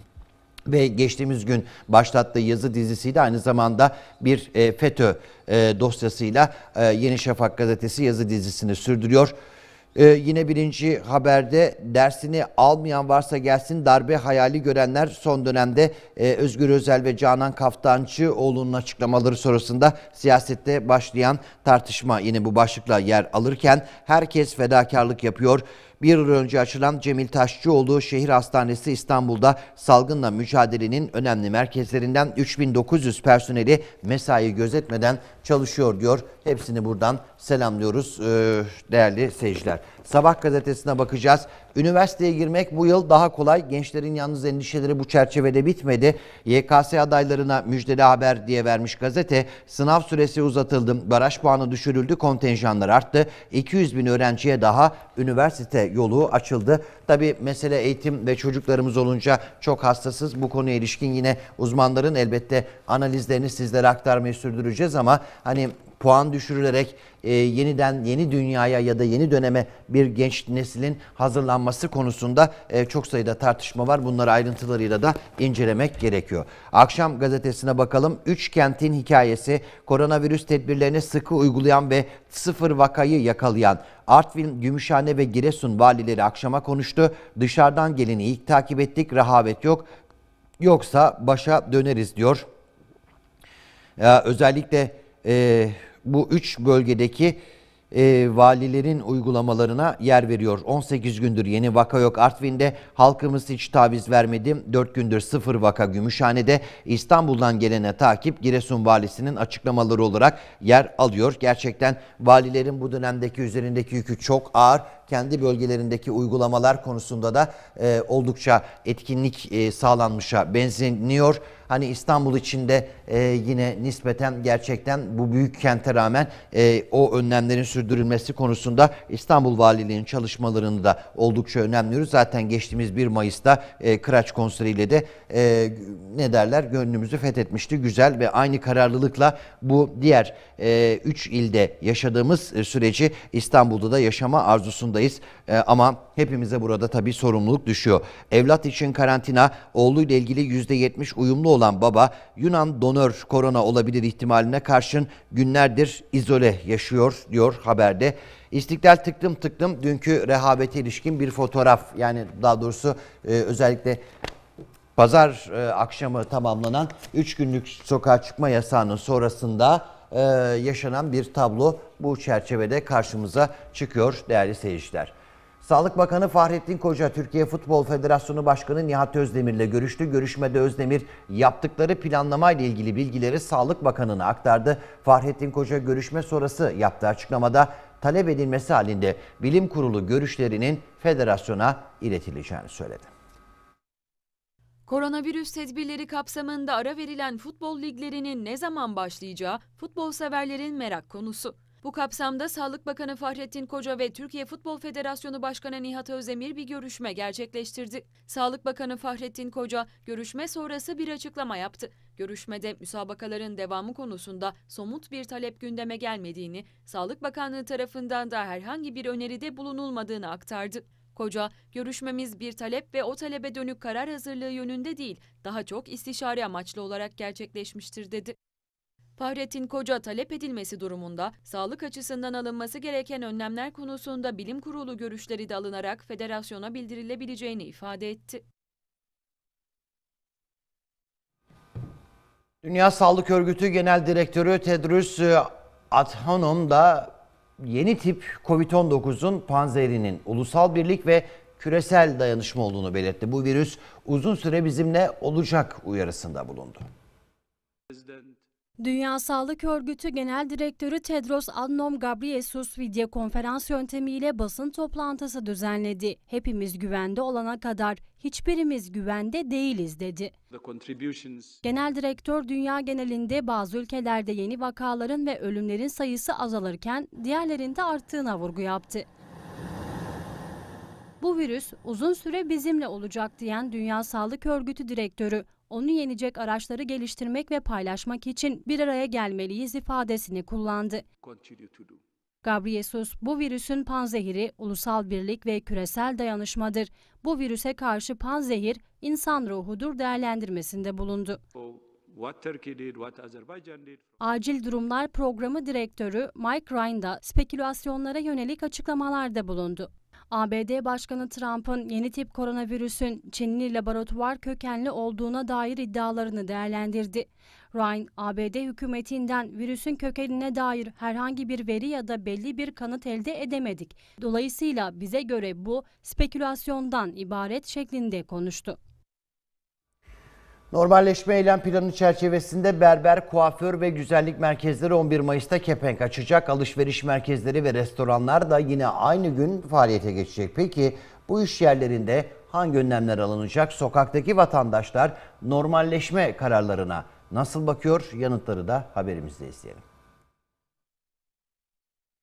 S1: ve geçtiğimiz gün başlattığı yazı dizisiyle aynı zamanda bir e, FETÖ e, dosyasıyla e, Yeni Şafak gazetesi yazı dizisini sürdürüyor. Ee, yine birinci haberde dersini almayan varsa gelsin, darbe hayali görenler son dönemde e, Özgür Özel ve Canan Kaftancıoğlu'nun açıklamaları sonrasında siyasette başlayan tartışma yine bu başlıkla yer alırken herkes fedakarlık yapıyor. Bir yıl önce açılan Cemil Taşçıoğlu Şehir Hastanesi İstanbul'da salgınla mücadelenin önemli merkezlerinden üç bin dokuz yüz personeli mesai gözetmeden çalışıyor diyor. Hepsini buradan selamlıyoruz değerli seyirciler. Sabah gazetesine bakacağız. Üniversiteye girmek bu yıl daha kolay. Gençlerin yalnız endişeleri bu çerçevede bitmedi. Y K S adaylarına müjdeli haber diye vermiş gazete. Sınav süresi uzatıldı. Baraj puanı düşürüldü. Kontenjanlar arttı. iki yüz bin öğrenciye daha üniversite yolu açıldı. Tabii mesele eğitim ve çocuklarımız olunca çok hassasız. Bu konuya ilişkin yine uzmanların elbette analizlerini sizlere aktarmayı sürdüreceğiz ama hani puan düşürülerek e, yeniden yeni dünyaya ya da yeni döneme bir genç neslin hazırlanması konusunda e, çok sayıda tartışma var. Bunları ayrıntılarıyla da incelemek gerekiyor. Akşam gazetesine bakalım. Üç kentin hikayesi, koronavirüs tedbirlerini sıkı uygulayan ve sıfır vakayı yakalayan Artvin, Gümüşhane ve Giresun valileri akşama konuştu. Dışarıdan geleni ilk takip ettik, rehavet yok. Yoksa başa döneriz diyor. Ee, özellikle e, bu üç bölgedeki e, valilerin uygulamalarına yer veriyor. on sekiz gündür yeni vaka yok Artvin'de. Halkımız hiç taviz vermedi. dört gündür sıfır vaka Gümüşhane'de. İstanbul'dan gelene takip Giresun valisinin açıklamaları olarak yer alıyor. Gerçekten valilerin bu dönemdeki üzerindeki yükü çok ağır. Kendi bölgelerindeki uygulamalar konusunda da e, oldukça etkinlik e, sağlanmışa benzeniyor. Hani İstanbul içinde e, yine nispeten gerçekten bu büyük kente rağmen e, o önlemlerin sürdürülmesi konusunda İstanbul Valiliği'nin çalışmalarını da oldukça önemliyoruz. Zaten geçtiğimiz bir Mayıs'ta e, Kıraç konseriyle de e, ne derler gönlümüzü fethetmişti. Güzel ve aynı kararlılıkla bu diğer üç ilde yaşadığımız e, süreci İstanbul'da da yaşama arzusundayız. E, ama hepimize burada tabii sorumluluk düşüyor. Evlat için karantina, oğluyla ilgili yüzde yetmiş uyumlu olan baba Yunan donör korona olabilir ihtimaline karşın günlerdir izole yaşıyor diyor haberde. İstiklal tıklım tıklım dünkü rehavete ilişkin bir fotoğraf, yani daha doğrusu e, özellikle pazar e, akşamı tamamlanan üç günlük sokağa çıkma yasağının sonrasında e, yaşanan bir tablo bu çerçevede karşımıza çıkıyor değerli seyirciler. Sağlık Bakanı Fahrettin Koca, Türkiye Futbol Federasyonu Başkanı Nihat Özdemir'le görüştü. Görüşmede Özdemir yaptıkları planlamayla ilgili bilgileri Sağlık Bakanı'na aktardı. Fahrettin Koca görüşme sonrası yaptığı açıklamada talep edilmesi halinde bilim kurulu görüşlerinin federasyona iletileceğini söyledi.
S2: Koronavirüs tedbirleri kapsamında ara verilen futbol liglerinin ne zaman başlayacağı futbol severlerin merak konusu. Bu kapsamda Sağlık Bakanı Fahrettin Koca ve Türkiye Futbol Federasyonu Başkanı Nihat Özdemir bir görüşme gerçekleştirdi. Sağlık Bakanı Fahrettin Koca görüşme sonrası bir açıklama yaptı. Görüşmede müsabakaların devamı konusunda somut bir talep gündeme gelmediğini, Sağlık Bakanlığı tarafından da herhangi bir öneride bulunulmadığını aktardı. Koca, görüşmemiz bir talep ve o talebe dönük karar hazırlığı yönünde değil, daha çok istişare amaçlı olarak gerçekleşmiştir dedi. Fahrettin Koca, talep edilmesi durumunda sağlık açısından alınması gereken önlemler konusunda bilim kurulu görüşleri de alınarak federasyona bildirilebileceğini ifade etti.
S1: Dünya Sağlık Örgütü Genel Direktörü Tedros Adhanom da yeni tip kovid on dokuzun panzehirinin ulusal birlik ve küresel dayanışma olduğunu belirtti. Bu virüs uzun süre bizimle olacak uyarısında bulundu.
S6: Dünya Sağlık Örgütü Genel Direktörü Tedros Adhanom Ghebreyesus video konferans yöntemiyle basın toplantısı düzenledi. Hepimiz güvende olana kadar hiçbirimiz güvende değiliz dedi. Genel Direktör dünya genelinde bazı ülkelerde yeni vakaların ve ölümlerin sayısı azalırken diğerlerinde arttığına vurgu yaptı. Bu virüs uzun süre bizimle olacak diyen Dünya Sağlık Örgütü Direktörü, onu yenecek araçları geliştirmek ve paylaşmak için bir araya gelmeliyiz ifadesini kullandı. Ghebreyesus, bu virüsün panzehiri ulusal birlik ve küresel dayanışmadır. Bu virüse karşı panzehir insan ruhudur değerlendirmesinde bulundu. Acil Durumlar Programı Direktörü Mike Ryan da spekülasyonlara yönelik açıklamalarda bulundu. A B D Başkanı Trump'ın yeni tip koronavirüsün Çinli laboratuvar kökenli olduğuna dair iddialarını değerlendirdi. Ryan, A B D hükümetinden virüsün kökenine dair herhangi bir veri ya da belli bir kanıt elde edemedik. Dolayısıyla bize göre bu spekülasyondan ibaret şeklinde konuştu.
S1: Normalleşme eylem planı çerçevesinde berber, kuaför ve güzellik merkezleri on bir Mayıs'ta kepenk açacak. Alışveriş merkezleri ve restoranlar da yine aynı gün faaliyete geçecek. Peki bu iş yerlerinde hangi önlemler alınacak? Sokaktaki vatandaşlar normalleşme kararlarına nasıl bakıyor? Yanıtları da haberimizde izleyelim.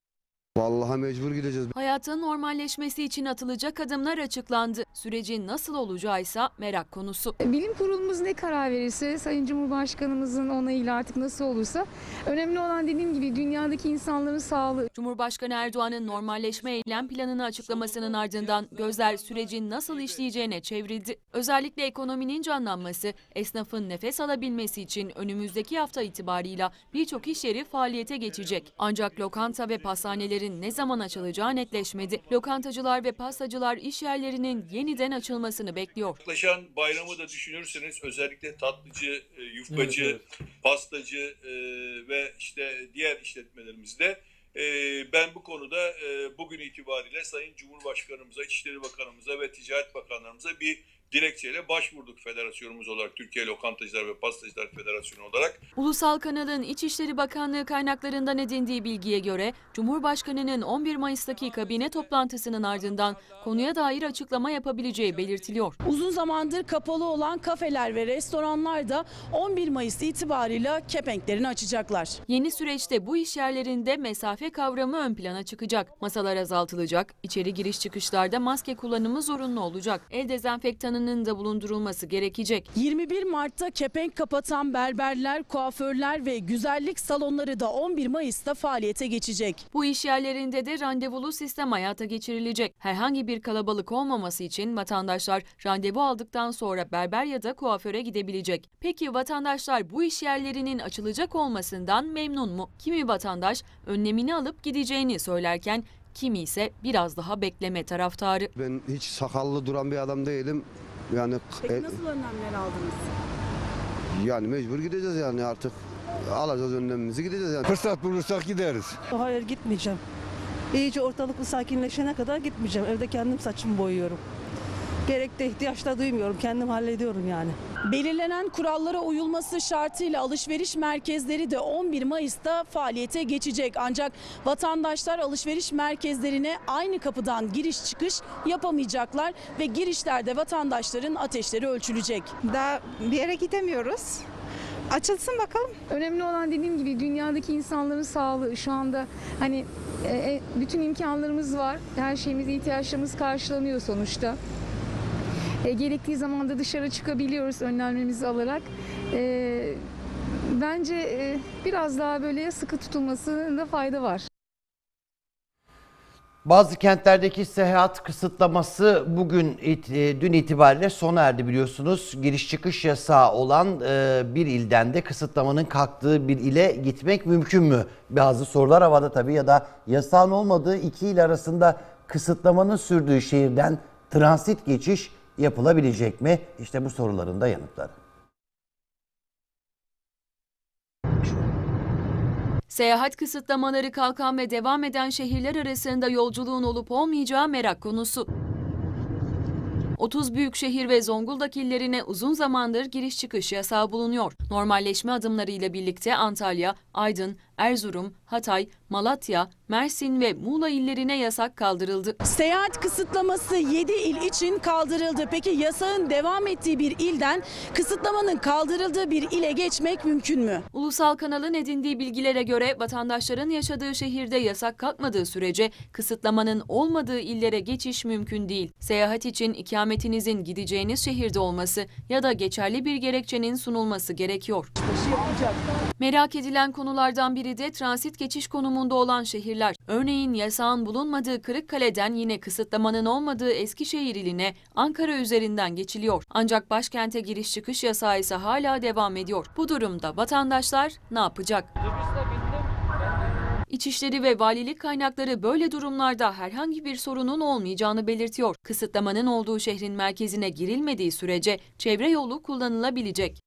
S7: Vallahi mecbur gideceğiz.
S2: Hayatın normalleşmesi için atılacak adımlar açıklandı. Sürecin nasıl olacağıysa merak konusu.
S8: Bilim kurulumuz ne karar verirse, Sayın Cumhurbaşkanımızın onayıyla artık nasıl olursa, önemli olan dediğim gibi dünyadaki insanların sağlığı.
S2: Cumhurbaşkanı Erdoğan'ın normalleşme eylem planını açıklamasının ardından gözler sürecin nasıl işleyeceğine çevrildi. Özellikle ekonominin canlanması, esnafın nefes alabilmesi için önümüzdeki hafta itibarıyla birçok iş yeri faaliyete geçecek. Ancak lokanta ve pastanelerin ne zaman açılacağı netleşmedi. Lokantacılar ve pastacılar iş yerlerinin yeniden açılmasını bekliyor.
S9: Yaklaşan bayramı da düşünürseniz özellikle tatlıcı, yufkacı, evet, evet. pastacı ve işte diğer işletmelerimizde ben bu konuda bugün itibariyle Sayın Cumhurbaşkanımıza, İçişleri Bakanımıza ve Ticaret Bakanlarımıza bir dilekçeyle başvurduk federasyonumuz olarak, Türkiye Lokantacılar ve Pastacılar Federasyonu olarak.
S2: Ulusal kanalın İçişleri Bakanlığı kaynaklarından edindiği bilgiye göre Cumhurbaşkanı'nın on bir Mayıs'taki kabine toplantısının ardından konuya dair açıklama yapabileceği belirtiliyor.
S10: Uzun zamandır kapalı olan kafeler ve restoranlar da on bir Mayıs itibarıyla kepenklerini açacaklar.
S2: Yeni süreçte bu iş yerlerinde mesafe kavramı ön plana çıkacak. Masalar azaltılacak, içeri giriş çıkışlarda maske kullanımı zorunlu olacak. El dezenfektanının da bulundurulması gerekecek.
S10: yirmi bir Mart'ta kepenk kapatan berberler, kuaförler ve güzellik salonları da on bir Mayıs'ta faaliyete geçecek.
S2: Bu iş yerlerinde de randevulu sistem hayata geçirilecek. Herhangi bir kalabalık olmaması için vatandaşlar randevu aldıktan sonra berber ya da kuaföre gidebilecek. Peki vatandaşlar bu iş yerlerinin açılacak olmasından memnun mu? Kimi vatandaş önlemini alıp gideceğini söylerken kimi ise biraz daha bekleme taraftarı.
S7: Ben hiç sakallı duran bir adam değilim. Yani
S10: Peki nasıl önlemler aldınız?
S7: Yani mecbur gideceğiz yani artık. Alacağız önlemimizi, gideceğiz yani.
S11: Fırsat bulursak gideriz.
S12: Hayır, gitmeyeceğim. İyice ortalık bir sakinleşene kadar gitmeyeceğim. Evde kendim saçımı boyuyorum. Gerekli ihtiyaçta duymuyorum. Kendim hallediyorum yani.
S10: Belirlenen kurallara uyulması şartıyla alışveriş merkezleri de on bir Mayıs'ta faaliyete geçecek. Ancak vatandaşlar alışveriş merkezlerine aynı kapıdan giriş çıkış yapamayacaklar ve girişlerde vatandaşların ateşleri ölçülecek.
S13: Daha bir yere gidemiyoruz. Açılsın bakalım.
S8: Önemli olan dediğim gibi dünyadaki insanların sağlığı. Şu anda hani e, bütün imkanlarımız var. Her şeyimiz, ihtiyaçlarımız karşılanıyor sonuçta. E, gerektiği zaman da dışarı çıkabiliyoruz önlemlerimizi alarak. E, bence e, biraz daha böyle sıkı tutulmasında fayda var.
S1: Bazı kentlerdeki seyahat kısıtlaması bugün dün itibariyle sona erdi biliyorsunuz. Giriş çıkış yasağı olan bir ilden de kısıtlamanın kalktığı bir ile gitmek mümkün mü? Bazı sorular havada tabii, ya da yasağın olmadığı iki il arasında kısıtlamanın sürdüğü şehirden transit geçiş yapılabilecek mi? İşte bu soruların da yanıtları.
S2: Seyahat kısıtlamaları kalkan ve devam eden şehirler arasında yolculuğun olup olmayacağı merak konusu. otuz büyükşehir ve Zonguldak illerine uzun zamandır giriş çıkış yasağı bulunuyor. Normalleşme adımlarıyla birlikte Antalya, Aydın, Erzurum, Hatay, Malatya, Mersin ve Muğla illerine yasak kaldırıldı.
S10: Seyahat kısıtlaması yedi il için kaldırıldı. Peki yasağın devam ettiği bir ilden kısıtlamanın kaldırıldığı bir ile geçmek mümkün mü?
S2: Ulusal kanalın edindiği bilgilere göre vatandaşların yaşadığı şehirde yasak kalkmadığı sürece kısıtlamanın olmadığı illere geçiş mümkün değil. Seyahat için ikametinizin gideceğiniz şehirde olması ya da geçerli bir gerekçenin sunulması gerekiyor. Merak edilen konulardan biri de transit geçiş konumunda olan şehirler. Örneğin yasağın bulunmadığı Kırıkkale'den yine kısıtlamanın olmadığı Eskişehir iline Ankara üzerinden geçiliyor. Ancak başkente giriş çıkış yasağı ise hala devam ediyor. Bu durumda vatandaşlar ne yapacak? İçişleri ve valilik kaynakları böyle durumlarda herhangi bir sorunun olmayacağını belirtiyor. Kısıtlamanın olduğu şehrin merkezine girilmediği sürece çevre yolu kullanılabilecek.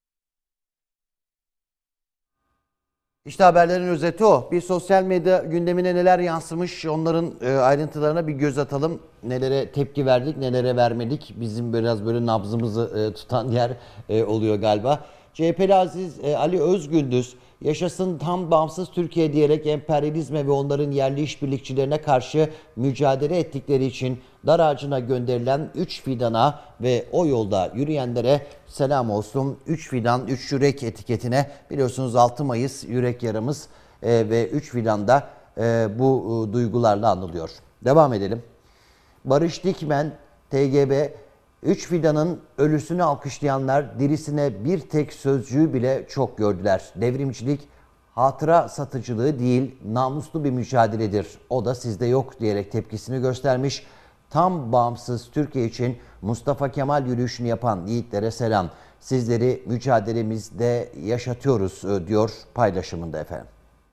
S1: İşte haberlerin özeti o. Bir sosyal medya gündemine neler yansımış, onların e, ayrıntılarına bir göz atalım. Nelere tepki verdik, nelere vermedik. Bizim biraz böyle nabzımızı e, tutan yer e, oluyor galiba. C H P'li Aziz e, Ali Özgündüz, yaşasın tam bağımsız Türkiye diyerek emperyalizme ve onların yerli işbirlikçilerine karşı mücadele ettikleri için dar ağacına gönderilen üç fidana ve o yolda yürüyenlere selam olsun. üç fidan, üç yürek etiketine, biliyorsunuz altı Mayıs yürek yaramız e, ve üç fidanda e, bu e, duygularla anılıyor. Devam edelim. Barış Dikmen, T G B, üç fidanın ölüsünü alkışlayanlar dirisine bir tek sözcüğü bile çok gördüler. Devrimcilik hatıra satıcılığı değil, namuslu bir mücadeledir. O da sizde yok diyerek tepkisini göstermiş. Tam bağımsız Türkiye için Mustafa Kemal yürüyüşünü yapan yiğitlere selam. Sizleri mücadelemizde yaşatıyoruz diyor paylaşımında efendim.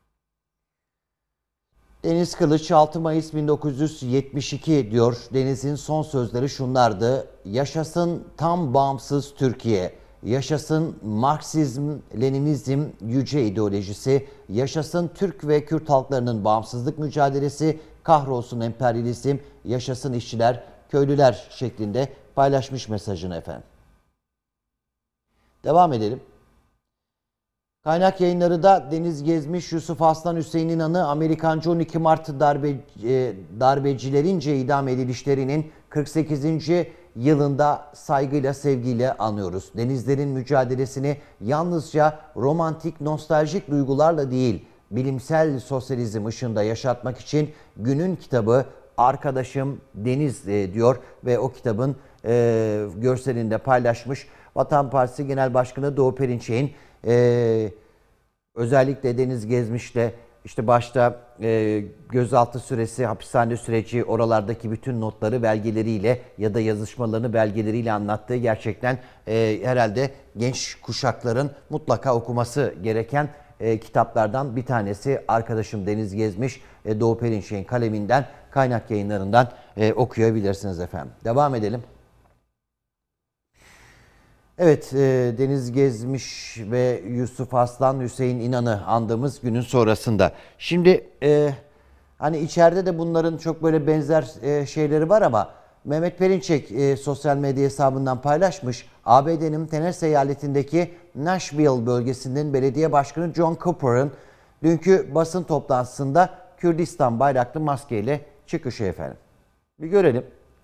S1: Deniz Kılıç altı Mayıs bin dokuz yüz yetmiş iki diyor. Deniz'in son sözleri şunlardı. Yaşasın tam bağımsız Türkiye. Yaşasın Marksizm, Leninizm yüce ideolojisi. Yaşasın Türk ve Kürt halklarının bağımsızlık mücadelesi. Kahrolsun emperyalizm. Yaşasın işçiler, köylüler şeklinde paylaşmış mesajını efendim. Devam edelim. Kaynak yayınları da Deniz Gezmiş, Yusuf Aslan, Hüseyin İnan'ı Amerikancı on iki Mart darbe, e, darbecilerince idam edilişlerinin kırk sekizinci yılında saygıyla, sevgiyle anıyoruz. Denizlerin mücadelesini yalnızca romantik, nostaljik duygularla değil, bilimsel sosyalizm ışığında yaşatmak için günün kitabı Arkadaşım Deniz e, diyor ve o kitabın e, görselini de paylaşmış. Vatan Partisi Genel Başkanı Doğu Perinçek'in Ee, özellikle Deniz Gezmiş'te işte başta e, gözaltı süresi, hapishane süreci, oralardaki bütün notları belgeleriyle ya da yazışmalarını belgeleriyle anlattığı gerçekten e, herhalde genç kuşakların mutlaka okuması gereken e, kitaplardan bir tanesi. Arkadaşım Deniz Gezmiş, e, Doğu Perinçek'in kaleminden, kaynak yayınlarından e, okuyabilirsiniz efendim. Devam edelim. Evet, e, Deniz Gezmiş ve Yusuf Aslan, Hüseyin İnan'ı andığımız günün sonrasında. Şimdi e, hani içeride de bunların çok böyle benzer e, şeyleri var ama Mehmet Perinçek e, sosyal medya hesabından paylaşmış. A B D'nin Tennessee eyaletindeki Nashville bölgesinin belediye başkanı John Cooper'ın dünkü basın toplantısında Kürdistan bayraklı maskeyle çıkışı efendim. Bir görelim.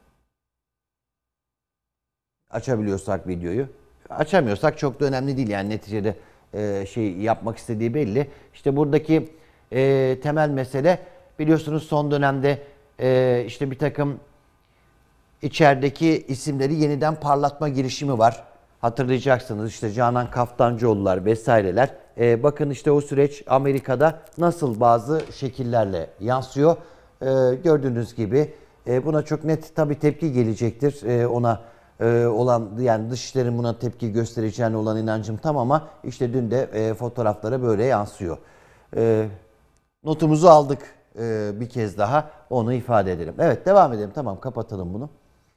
S1: Açabiliyorsak videoyu. Açamıyorsak çok da önemli değil yani neticede e, şey yapmak istediği belli. İşte buradaki e, temel mesele biliyorsunuz son dönemde e, işte bir takım içerideki isimleri yeniden parlatma girişimi var. Hatırlayacaksınız işte Canan Kaftancıoğullar vesaireler. E, bakın işte o süreç Amerika'da nasıl bazı şekillerle yansıyor. E, gördüğünüz gibi e, buna çok net tabii tepki gelecektir e, ona. Ee, olan yani dışişlerin buna tepki göstereceğine olan inancım tam ama işte dün de e, fotoğraflara böyle yansıyor. E, notumuzu aldık e, bir kez daha onu ifade edelim. Evet devam edelim tamam kapatalım bunu.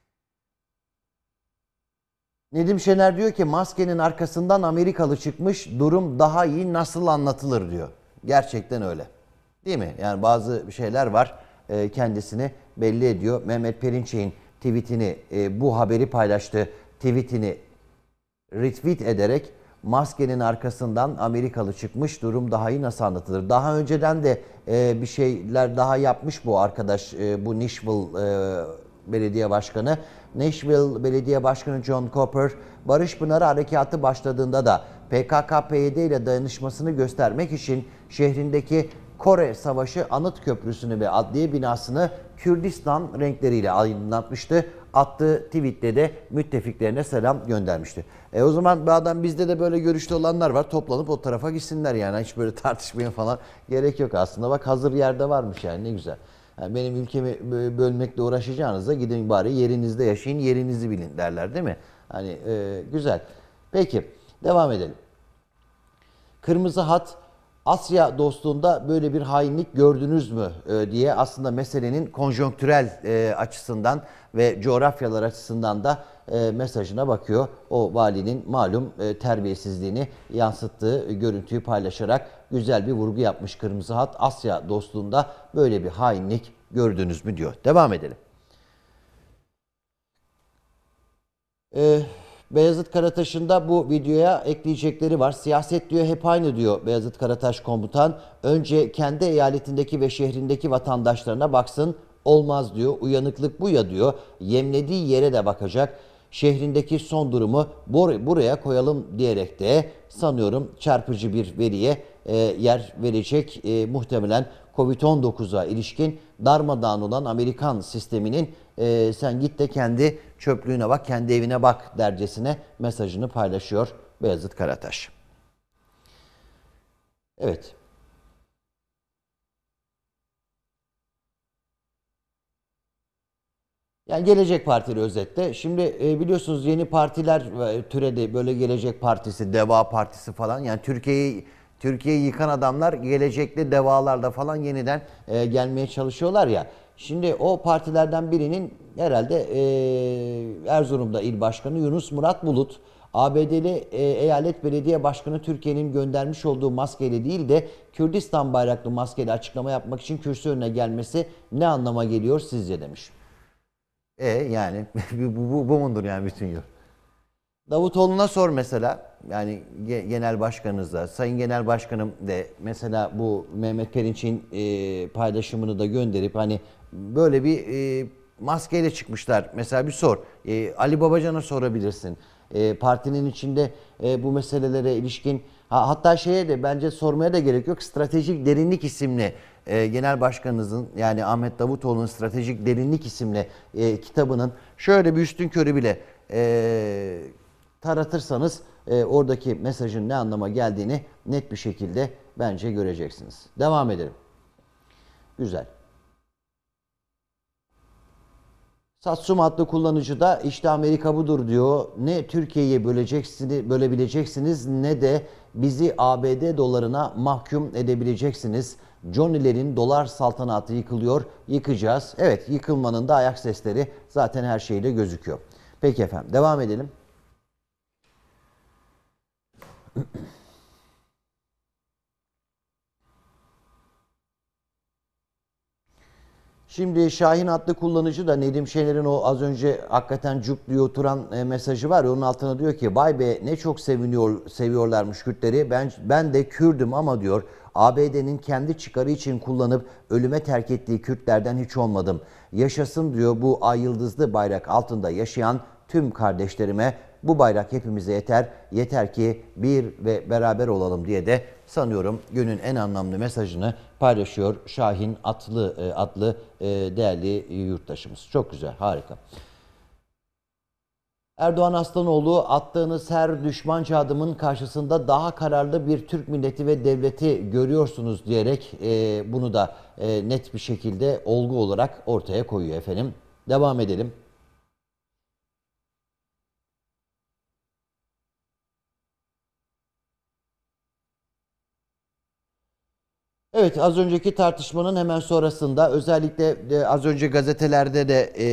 S1: Nedim Şener diyor ki maskenin arkasından Amerikalı çıkmış durum daha iyi nasıl anlatılır diyor. Gerçekten öyle değil mi? Yani bazı şeyler var e, kendisini belli ediyor. Mehmet Perinçek'in tweetini, e, bu haberi paylaştı. Tweetini retweet ederek maskenin arkasından Amerikalı çıkmış durum daha iyi nasıl anlatılır? Daha önceden de e, bir şeyler daha yapmış bu arkadaş, e, bu Nashville e, Belediye Başkanı. Nashville Belediye Başkanı John Cooper, Barış Pınarı Harekatı başladığında da P K K P Y D ile dayanışmasını göstermek için şehrindeki Kore Savaşı Anıt Köprüsü'nü ve adliye binasını Kürdistan renkleriyle aydınlatmıştı. Attığı tweetle de müttefiklerine selam göndermişti. E o zaman bu adam bizde de böyle görüşte olanlar var. Toplanıp o tarafa gitsinler yani. Hiç böyle tartışmaya falan gerek yok aslında. Bak hazır yerde varmış yani ne güzel. Yani benim ülkemi bölmekle uğraşacağınızda gidin bari yerinizde yaşayın, yerinizi bilin derler değil mi? Hani e, güzel. Peki devam edelim. Kırmızı hat Asya dostluğunda böyle bir hainlik gördünüz mü e, diye aslında meselenin konjonktürel e, açısından ve coğrafyalar açısından da e, mesajına bakıyor. O valinin malum e, terbiyesizliğini yansıttığı görüntüyü paylaşarak güzel bir vurgu yapmış Kırmızı Hat. Asya dostluğunda böyle bir hainlik gördünüz mü diyor. Devam edelim. Eee... Beyazıt Karataş'ın da bu videoya ekleyecekleri var. Siyaset diyor hep aynı diyor Beyazıt Karataş komutan. Önce kendi eyaletindeki ve şehrindeki vatandaşlarına baksın olmaz diyor. Uyanıklık bu ya diyor. Yemlediği yere de bakacak. Şehrindeki son durumu buraya koyalım diyerek de sanıyorum çarpıcı bir veriye e, yer verecek. E, muhtemelen Covid on dokuza ilişkin darmadağın olan Amerikan sisteminin e, sen git de kendi çöplüğüne bak, kendi evine bak dercesine mesajını paylaşıyor Beyazıt Karataş. Evet. Yani Gelecek Partili özetle. Şimdi e, biliyorsunuz yeni partiler e, türedi. Böyle Gelecek Partisi, Deva Partisi falan. Yani Türkiye'yi Türkiye'yi yıkan adamlar gelecekli devalarda falan yeniden e, gelmeye çalışıyorlar ya. Şimdi o partilerden birinin herhalde e, Erzurum'da il başkanı Yunus Murat Bulut, A B D'li e, eyalet belediye başkanı Türkiye'nin göndermiş olduğu maskeyle değil de Kürdistan bayraklı maskeyle açıklama yapmak için kürsü önüne gelmesi ne anlama geliyor sizce demiş. E yani bu, bu, bu mudur yani bütün yıl? Davutoğlu'na sor mesela, yani genel başkanınıza, sayın genel başkanım de mesela bu Mehmet Perinçek'in e, paylaşımını da gönderip hani böyle bir e, maskeyle çıkmışlar. Mesela bir sor. E, Ali Babacan'a sorabilirsin. E, partinin içinde e, bu meselelere ilişkin ha, hatta şeye de bence sormaya da gerek yok. Stratejik Derinlik isimli e, genel başkanınızın yani Ahmet Davutoğlu'nun Stratejik Derinlik isimli e, kitabının şöyle bir üstünkörü bile e, taratırsanız e, oradaki mesajın ne anlama geldiğini net bir şekilde bence göreceksiniz. Devam edelim. Güzel. Satsum adlı kullanıcı da işte Amerika budur diyor. Ne Türkiye'yi böleceksiniz, bölebileceksiniz ne de bizi A B D dolarına mahkum edebileceksiniz. Johnny'lerin dolar saltanatı yıkılıyor, yıkacağız. Evet, yıkılmanın da ayak sesleri zaten her şeyde gözüküyor. Peki efendim, devam edelim. Şimdi Şahin adlı kullanıcı da Nedim Şener'in o az önce hakikaten cuk diye oturan e, mesajı var ya, onun altına diyor ki vay be ne çok seviniyor, seviyorlarmış Kürtleri. Ben, ben de Kürdüm ama diyor A B D'nin kendi çıkarı için kullanıp ölüme terk ettiği Kürtlerden hiç olmadım. Yaşasın diyor bu ay yıldızlı bayrak altında yaşayan tüm kardeşlerime, bu bayrak hepimize yeter. Yeter ki bir ve beraber olalım diye de sanıyorum günün en anlamlı mesajını paylaşıyor Şahin Atlı adlı değerli yurttaşımız. Çok güzel, harika. Erdoğan Aslanoğlu attığınız her düşmanca adımın karşısında daha kararlı bir Türk milleti ve devleti görüyorsunuz diyerek bunu da net bir şekilde olgu olarak ortaya koyuyor efendim. Devam edelim. Evet, az önceki tartışmanın hemen sonrasında özellikle de az önce gazetelerde de e,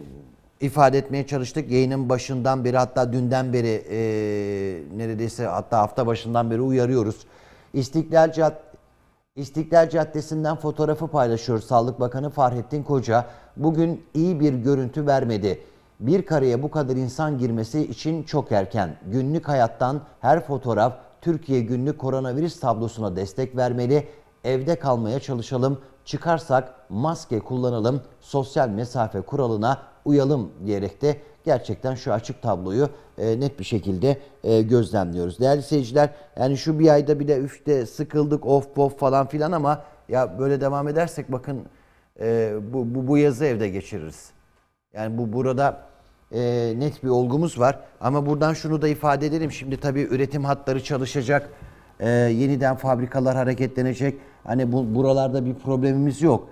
S1: ifade etmeye çalıştık. Yayının başından beri, hatta dünden beri e, neredeyse hatta hafta başından beri uyarıyoruz. İstiklal, Cad İstiklal Caddesi'nden fotoğrafı paylaşıyor Sağlık Bakanı Fahrettin Koca. Bugün iyi bir görüntü vermedi. Bir kareye bu kadar insan girmesi için çok erken. Günlük hayattan her fotoğraf Türkiye günlük koronavirüs tablosuna destek vermeli. Evde kalmaya çalışalım, çıkarsak maske kullanalım, sosyal mesafe kuralına uyalım diyerek de gerçekten şu açık tabloyu e, net bir şekilde e, gözlemliyoruz. Değerli seyirciler, yani şu bir ayda bile üf de sıkıldık, of of falan filan ama ya böyle devam edersek bakın e, bu, bu, bu yazı evde geçiririz. Yani bu burada e, net bir olgumuz var ama buradan şunu da ifade edelim. Şimdi tabii üretim hatları çalışacak. Ee, yeniden fabrikalar hareketlenecek. Hani bu buralarda bir problemimiz yok.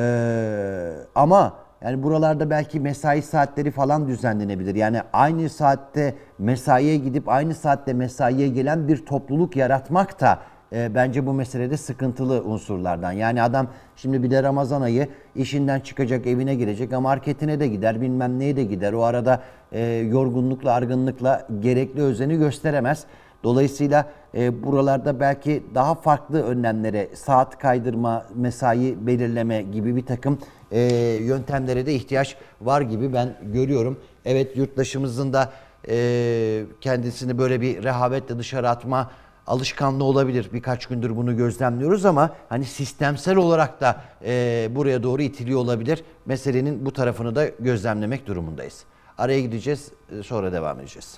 S1: Ee, ama yani buralarda belki mesai saatleri falan düzenlenebilir. Yani aynı saatte mesaiye gidip aynı saatte mesaiye gelen bir topluluk yaratmak da e, bence bu meselede sıkıntılı unsurlardan. Yani adam şimdi bir de Ramazan ayı işinden çıkacak, evine girecek ama marketine de gider, bilmem neye de gider. O arada e, yorgunlukla, argınlıkla gerekli özeni gösteremez. Dolayısıyla e, buralarda belki daha farklı önlemlere, saat kaydırma, mesai belirleme gibi bir takım e, yöntemlere de ihtiyaç var gibi ben görüyorum. Evet, yurttaşımızın da e, kendisini böyle bir rehavetle dışarı atma alışkanlığı olabilir. Birkaç gündür bunu gözlemliyoruz ama hani sistemsel olarak da e, buraya doğru itiliyor olabilir. Meselenin bu tarafını da gözlemlemek durumundayız. Araya gideceğiz, sonra devam edeceğiz.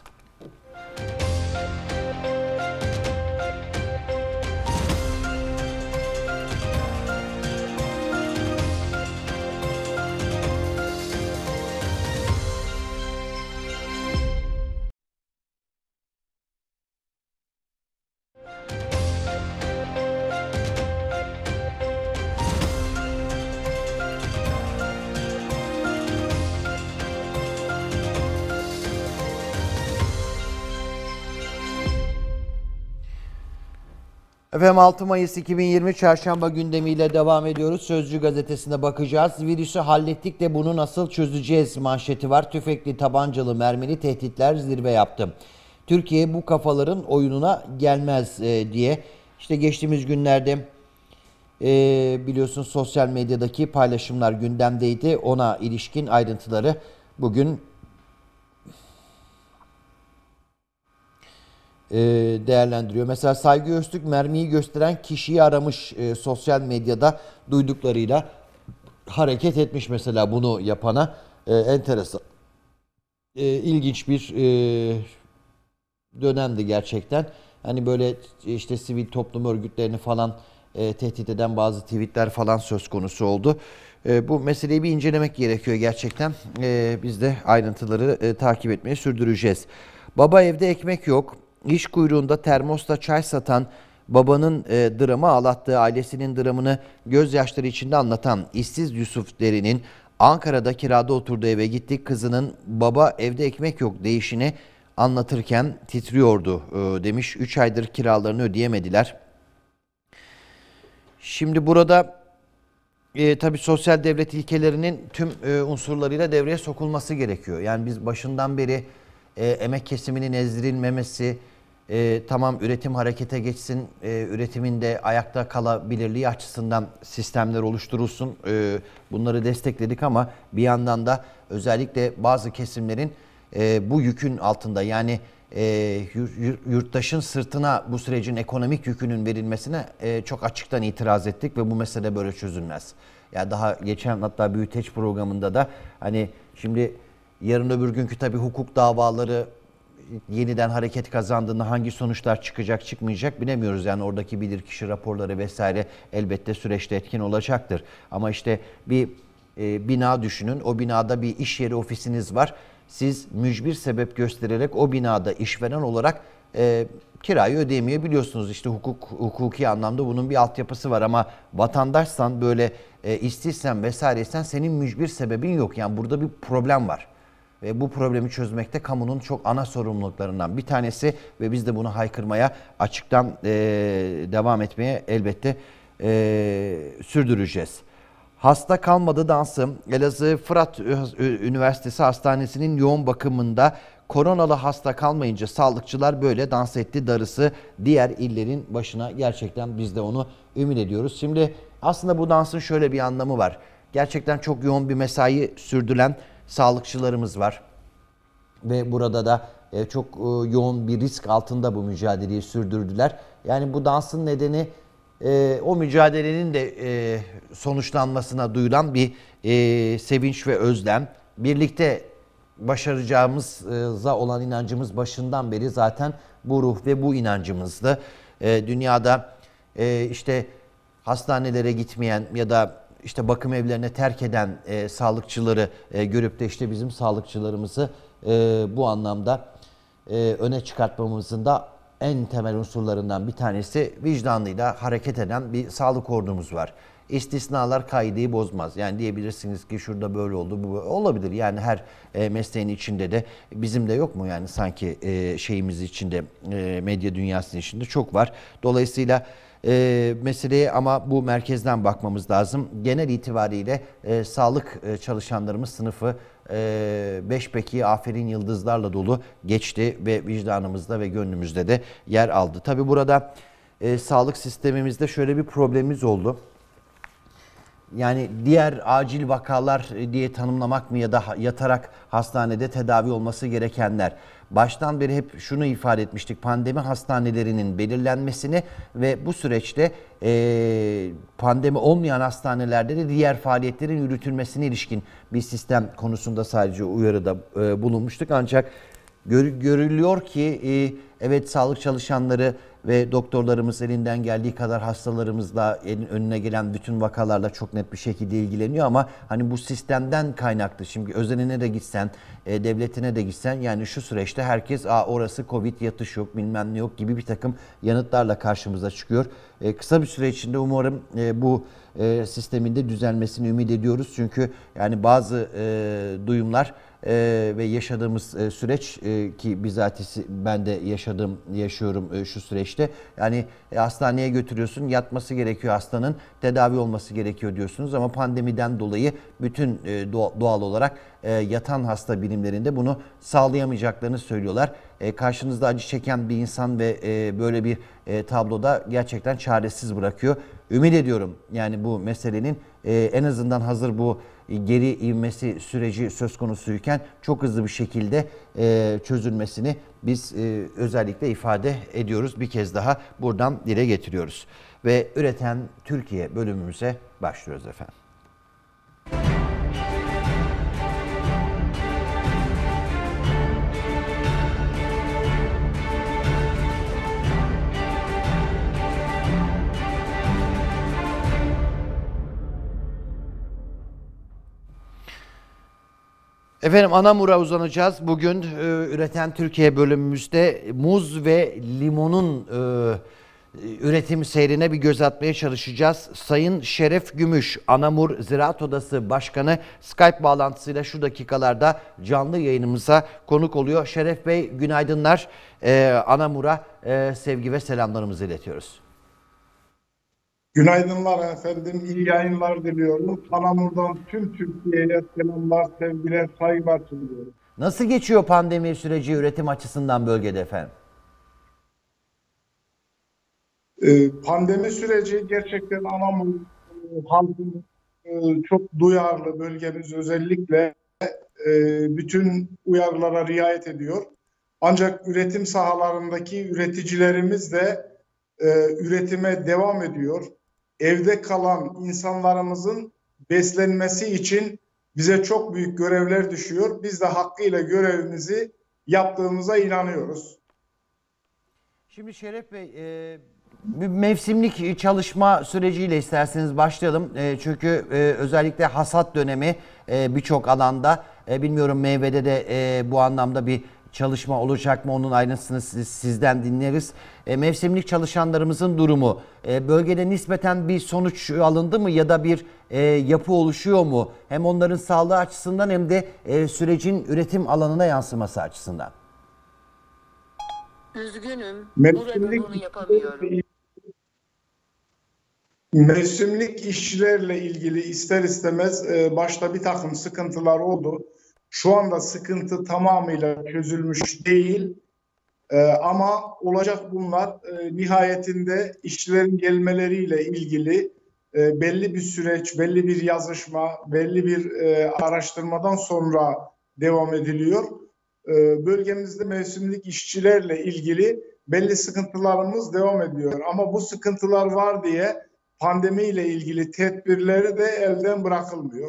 S1: Efendim altı Mayıs iki bin yirmi Çarşamba gündemiyle devam ediyoruz. Sözcü gazetesine bakacağız. Virüsü hallettik de bunu nasıl çözeceğiz manşeti var. Tüfekli, tabancalı, mermili tehditler zirve yaptı. Türkiye bu kafaların oyununa gelmez e, diye. İşte geçtiğimiz günlerde e, biliyorsunuz sosyal medyadaki paylaşımlar gündemdeydi. Ona ilişkin ayrıntıları bugün değerlendiriyor. Mesela Saygı Öztürk mermiyi gösteren kişiyi aramış, e, sosyal medyada duyduklarıyla hareket etmiş mesela bunu yapana. E, enteresan. E, ilginç bir e, dönemdi gerçekten. Hani böyle işte sivil toplum örgütlerini falan e, tehdit eden bazı tweetler falan söz konusu oldu. E, bu meseleyi bir incelemek gerekiyor gerçekten. E, biz de ayrıntıları e, takip etmeyi sürdüreceğiz. Baba evde ekmek yok. İş kuyruğunda termosta çay satan babanın e, dramı ağlattığı, ailesinin dramını gözyaşları içinde anlatan işsiz Yusuf Deri'nin Ankara'da kirada oturduğu eve gittik. Kızının baba evde ekmek yok deyişini anlatırken titriyordu e, demiş. üç aydır kiralarını ödeyemediler. Şimdi burada e, tabii sosyal devlet ilkelerinin tüm e, unsurlarıyla devreye sokulması gerekiyor. Yani biz başından beri e, emek kesiminin ezdirilmemesi, E, tamam üretim harekete geçsin, e, üretimin de ayakta kalabilirliği açısından sistemler oluşturulsun. E, bunları destekledik ama bir yandan da özellikle bazı kesimlerin e, bu yükün altında, yani e, yurttaşın sırtına bu sürecin ekonomik yükünün verilmesine e, çok açıktan itiraz ettik ve bu mesele böyle çözülmez. Ya yani daha geçen hatta büyüteç programında da hani şimdi yarın öbür günkü tabii hukuk davaları yeniden hareket kazandığında hangi sonuçlar çıkacak çıkmayacak bilemiyoruz. Yani oradaki bilirkişi raporları vesaire elbette süreçte etkin olacaktır. Ama işte bir e, bina düşünün. O binada bir iş yeri, ofisiniz var. Siz mücbir sebep göstererek o binada işveren olarak e, kirayı ödeyemeyebiliyorsunuz. İşte hukuk, hukuki anlamda bunun bir altyapısı var ama vatandaşsan, böyle e, işsizsen vesaireysen senin mücbir sebebin yok. Yani burada bir problem var. Ve bu problemi çözmekte kamunun çok ana sorumluluklarından bir tanesi ve biz de bunu haykırmaya, açıktan e, devam etmeye elbette e, sürdüreceğiz. Hasta kalmadı dansı. Elazığ Fırat Üniversitesi Hastanesi'nin yoğun bakımında koronalı hasta kalmayınca sağlıkçılar böyle dans etti, darısı diğer illerin başına. Gerçekten biz de onu ümit ediyoruz. Şimdi aslında bu dansın şöyle bir anlamı var. Gerçekten çok yoğun bir mesai sürdüren sağlıkçılarımız var ve burada da çok yoğun bir risk altında bu mücadeleyi sürdürdüler. Yani bu dansın nedeni o mücadelenin de sonuçlanmasına duyulan bir sevinç ve özlem. Birlikte başaracağımıza olan inancımız başından beri zaten bu ruh ve bu inancımızdı. Dünyada işte hastanelere gitmeyen ya da İşte bakım evlerine terk eden e, sağlıkçıları e, görüp de işte bizim sağlıkçılarımızı e, bu anlamda e, öne çıkartmamızın da en temel unsurlarından bir tanesi vicdanıyla hareket eden bir sağlık ordumuz var. İstisnalar kaideyi bozmaz. Yani diyebilirsiniz ki şurada böyle oldu, bu böyle. Olabilir. Yani her e, mesleğin içinde de bizim de yok mu yani sanki e, şeyimiz içinde, e, medya dünyasının içinde çok var. Dolayısıyla E, meseleye ama bu merkezden bakmamız lazım. Genel itibariyle e, sağlık e, çalışanlarımız sınıfı e, beş peki aferin yıldızlarla dolu geçti ve vicdanımızda ve gönlümüzde de yer aldı. Tabii burada e, sağlık sistemimizde şöyle bir problemimiz oldu. Yani diğer acil vakalar diye tanımlamak mı ya da yatarak hastanede tedavi olması gerekenler. Baştan beri hep şunu ifade etmiştik. Pandemi hastanelerinin belirlenmesini ve bu süreçte e, pandemi olmayan hastanelerde de diğer faaliyetlerin yürütülmesine ilişkin bir sistem konusunda sadece uyarıda e, bulunmuştuk. Ancak gör, görülüyor ki e, evet sağlık çalışanları ve doktorlarımız elinden geldiği kadar hastalarımızla, önüne gelen bütün vakalarla çok net bir şekilde ilgileniyor ama hani bu sistemden kaynaklı. Şimdi özeline de gitsen, e, devletine de gitsen yani şu süreçte herkes Aa, orası Covid yatış yok, bilmem ne yok gibi bir takım yanıtlarla karşımıza çıkıyor. E, kısa bir süre içinde umarım e, bu e, sistemin de düzelmesini ümit ediyoruz. Çünkü yani bazı e, duyumlar e, ve yaşadığımız e, süreç e, ki bizatihi ben de yaşadım, yaşıyorum e, şu süreçte. Yani e, hastaneye götürüyorsun, yatması gerekiyor hastanın, tedavi olması gerekiyor diyorsunuz ama pandemiden dolayı bütün e, doğal olarak e, yatan hasta birimlerinde bunu sağlayamayacaklarını söylüyorlar. E, karşınızda acı çeken bir insan ve e, böyle bir e, tabloda gerçekten çaresiz bırakıyor. Ümit ediyorum yani bu meselenin e, en azından hazır bu geri ivmesi süreci söz konusuyken çok hızlı bir şekilde e, çözülmesini biz e, özellikle ifade ediyoruz. Bir kez daha buradan dile getiriyoruz. Ve Üreten Türkiye bölümümüze başlıyoruz efendim. Efendim Anamur'a uzanacağız. Bugün e, Üreten Türkiye bölümümüzde muz ve limonun e, üretim seyrine bir göz atmaya çalışacağız. Sayın Şeref Gümüş, Anamur Ziraat Odası Başkanı Skype bağlantısıyla şu dakikalarda canlı yayınımıza konuk oluyor. Şeref Bey günaydınlar. E, Anamur'a e, sevgi ve selamlarımızı iletiyoruz.
S11: Günaydınlar efendim, iyi yayınlar diliyorum. Anamur'dan tüm Türkiye'ye selamlar, sevgiler, saygılar sunuyorum.
S1: Nasıl geçiyor pandemi süreci üretim açısından bölgede efendim?
S11: Ee, pandemi süreci gerçekten Anamur e, halkın e, çok duyarlı, bölgemiz özellikle e, bütün uyarılara riayet ediyor. Ancak üretim sahalarındaki üreticilerimiz de e, üretime devam ediyor. Evde kalan insanlarımızın beslenmesi için bize çok büyük görevler düşüyor. Biz de hakkıyla görevimizi yaptığımıza inanıyoruz.
S1: Şimdi Şeref Bey, e, bir mevsimlik çalışma süreciyle isterseniz başlayalım. E, çünkü e, özellikle hasat dönemi e, birçok alanda, e, bilmiyorum meyvede de e, bu anlamda bir çalışma olacak mı, onun ayrıntısını siz, sizden dinleriz. E, mevsimlik çalışanlarımızın durumu, e, bölgede nispeten bir sonuç alındı mı ya da bir e, yapı oluşuyor mu? Hem onların sağlığı açısından hem de e, sürecin üretim alanına yansıması açısından.
S14: Üzgünüm,
S11: Mevsimlik,
S14: burada bunu yapamıyorum.
S11: Mevsimlik işçilerle ilgili ister istemez e, başta bir takım sıkıntılar oldu. Şu anda sıkıntı tamamıyla çözülmüş değil ee, ama olacak bunlar. E, nihayetinde işçilerin gelmeleriyle ilgili e, belli bir süreç, belli bir yazışma, belli bir e, araştırmadan sonra devam ediliyor. E, bölgemizde mevsimlik işçilerle ilgili belli sıkıntılarımız devam ediyor. Ama bu sıkıntılar var diye pandemiyle ilgili tedbirleri de elden bırakılmıyor.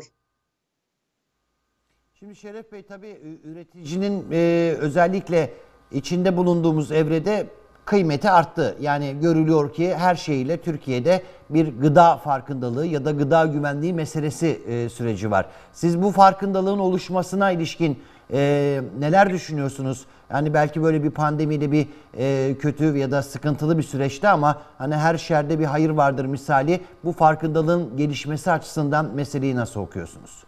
S1: Şimdi Şeref Bey, tabii üreticinin e, özellikle içinde bulunduğumuz evrede kıymeti arttı. Yani görülüyor ki her şeyle Türkiye'de bir gıda farkındalığı ya da gıda güvenliği meselesi e, süreci var. Siz bu farkındalığın oluşmasına ilişkin e, neler düşünüyorsunuz? Yani belki böyle bir pandemiyle bir e, kötü ya da sıkıntılı bir süreçte ama hani her şerde bir hayır vardır misali. Bu farkındalığın gelişmesi açısından meseleyi nasıl okuyorsunuz?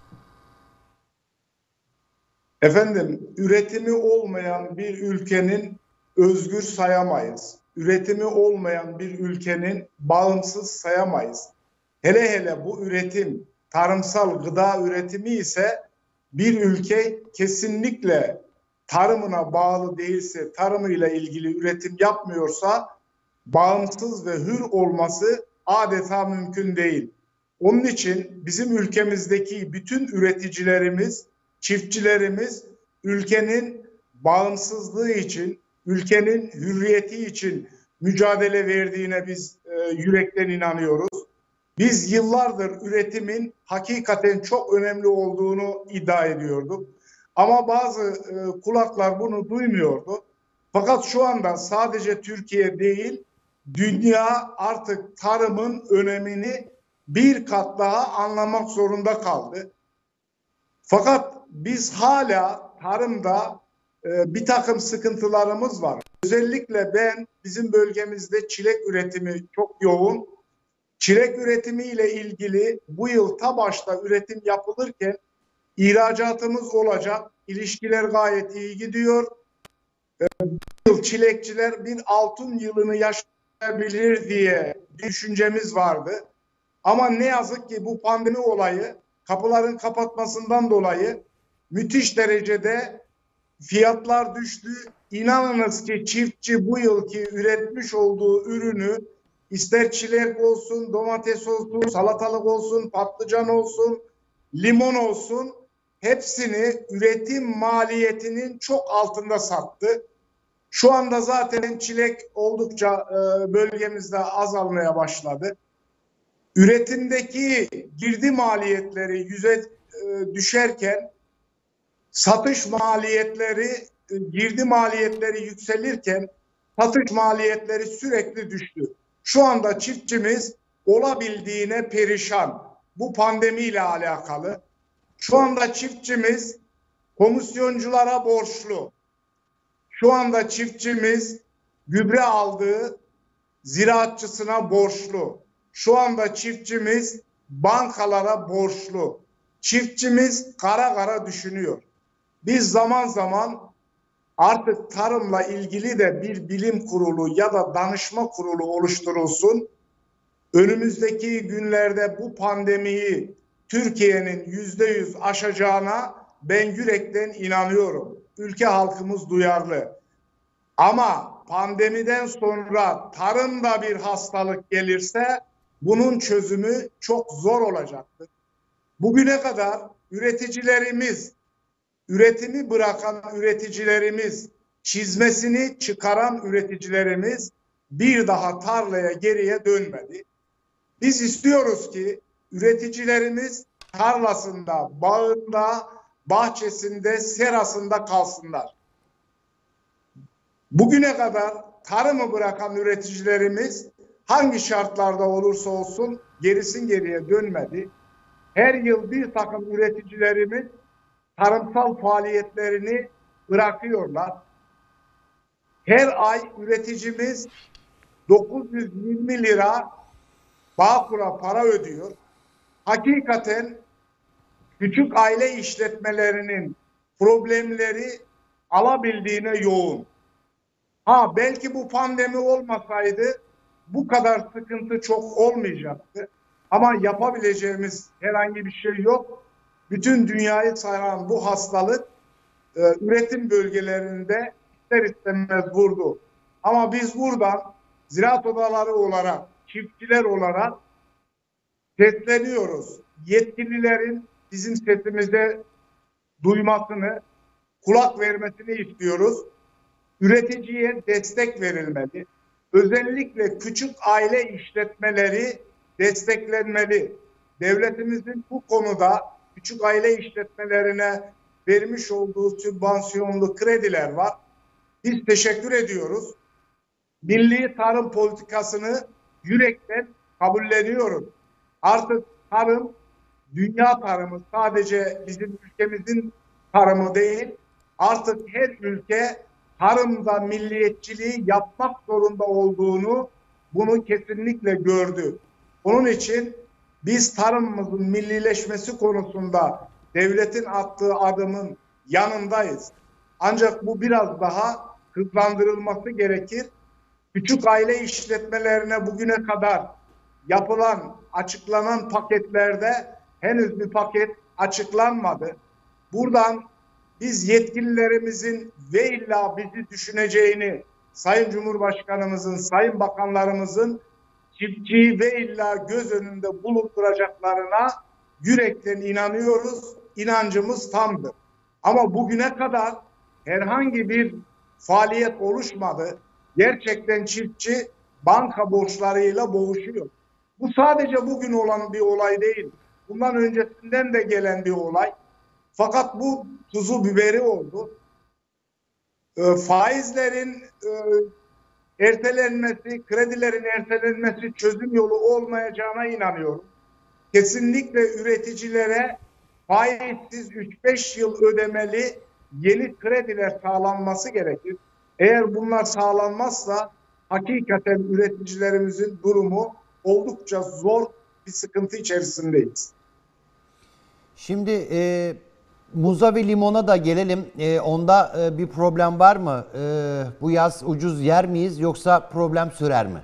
S11: Efendim, üretimi olmayan bir ülkenin özgür sayamayız. Üretimi olmayan bir ülkenin bağımsız sayamayız. Hele hele bu üretim, tarımsal gıda üretimi ise bir ülke kesinlikle tarımına bağlı değilse, tarımıyla ilgili üretim yapmıyorsa bağımsız ve hür olması adeta mümkün değil. Onun için bizim ülkemizdeki bütün üreticilerimiz, çiftçilerimiz ülkenin bağımsızlığı için, ülkenin hürriyeti için mücadele verdiğine biz e, yürekten inanıyoruz. Biz yıllardır üretimin hakikaten çok önemli olduğunu iddia ediyorduk. Ama bazı e, kulaklar bunu duymuyordu. Fakat şu anda sadece Türkiye değil, dünya artık tarımın önemini bir kat daha anlamak zorunda kaldı. Fakat biz hala tarımda e, bir takım sıkıntılarımız var. Özellikle ben, bizim bölgemizde çilek üretimi çok yoğun. Çilek üretimiyle ilgili bu yıl ta başta üretim yapılırken İhracatımız olacak. İlişkiler gayet iyi gidiyor. Ee, bu yıl çilekçiler bir altın yılını yaşayabilir diye düşüncemiz vardı. Ama ne yazık ki bu pandemi olayı kapıların kapatmasından dolayı müthiş derecede fiyatlar düştü. İnanınız ki çiftçi bu yılki üretmiş olduğu ürünü ister çilek olsun, domates olsun, salatalık olsun, patlıcan olsun, limon olsun hepsini üretim maliyetinin çok altında sattı. Şu anda zaten çilek oldukça e, bölgemizde azalmaya başladı. Üretimdeki girdi maliyetleri yüze e, düşerken satış maliyetleri, e, girdi maliyetleri yükselirken satış maliyetleri sürekli düştü. Şu anda çiftçimiz olabildiğine perişan. Bu pandemiyle alakalı. Şu anda çiftçimiz komisyonculara borçlu. Şu anda çiftçimiz gübre aldığı ziraatçısına borçlu. Şu anda çiftçimiz bankalara borçlu. Çiftçimiz kara kara düşünüyor. Biz zaman zaman artık tarımla ilgili de bir bilim kurulu ya da danışma kurulu oluşturulsun. Önümüzdeki günlerde bu pandemiyi Türkiye'nin yüzde yüz aşacağına ben yürekten inanıyorum. Ülke halkımız duyarlı. Ama pandemiden sonra tarımda bir hastalık gelirse bunun çözümü çok zor olacaktır. Bugüne kadar üreticilerimiz, üretimi bırakan üreticilerimiz, çizmesini çıkaran üreticilerimiz bir daha tarlaya geriye dönmedi. Biz istiyoruz ki üreticilerimiz tarlasında, bağında, bahçesinde, serasında kalsınlar. Bugüne kadar tarımı bırakan üreticilerimiz hangi şartlarda olursa olsun gerisin geriye dönmedi. Her yıl bir takım üreticilerimiz tarımsal faaliyetlerini bırakıyorlar. Her ay üreticimiz dokuz yüz yirmi lira Bağkur'a para ödüyor. Hakikaten küçük aile işletmelerinin problemleri alabildiğine yoğun. Ha belki bu pandemi olmasaydı bu kadar sıkıntı çok olmayacaktı. Ama yapabileceğimiz herhangi bir şey yok. Bütün dünyayı saran bu hastalık e, üretim bölgelerinde ister istemez vurdu. Ama biz buradan ziraat odaları olarak, çiftçiler olarak sesleniyoruz. Yetkililerin bizim sesimize duymasını, kulak vermesini istiyoruz. Üreticiye destek verilmeli. Özellikle küçük aile işletmeleri desteklenmeli. Devletimizin bu konuda küçük aile işletmelerine vermiş olduğu sübvansiyonlu krediler var. Biz teşekkür ediyoruz. Milli tarım politikasını yürekten kabulleniyoruz. Artık tarım, dünya tarımı sadece bizim ülkemizin tarımı değil, artık her ülke tarımda milliyetçiliği yapmak zorunda olduğunu, bunu kesinlikle gördü. Onun için biz tarımımızın millileşmesi konusunda devletin attığı adımın yanındayız. Ancak bu biraz daha hızlandırılması gerekir. Küçük aile işletmelerine bugüne kadar yapılan, açıklanan paketlerde henüz bir paket açıklanmadı. Buradan biz yetkililerimizin ve illa bizi düşüneceğini, Sayın Cumhurbaşkanımızın, Sayın Bakanlarımızın çiftçiyi ve illa göz önünde bulunduracaklarına yürekten inanıyoruz. İnancımız tamdır. Ama bugüne kadar herhangi bir faaliyet oluşmadı. Gerçekten çiftçi banka borçlarıyla boğuşuyor. Bu sadece bugün olan bir olay değil. Bundan öncesinden de gelen bir olay. Fakat bu tuzu biberi oldu. E, faizlerin e, ertelenmesi, kredilerin ertelenmesi çözüm yolu olmayacağına inanıyorum. Kesinlikle üreticilere faizsiz üç beş yıl ödemeli yeni krediler sağlanması gerekir. Eğer bunlar sağlanmazsa hakikaten üreticilerimizin durumu oldukça zor bir sıkıntı içerisindeyiz.
S1: Şimdi e, Muza ve limona da gelelim. Ee, onda e, bir problem var mı? Ee, bu yaz ucuz yer miyiz yoksa problem sürer mi?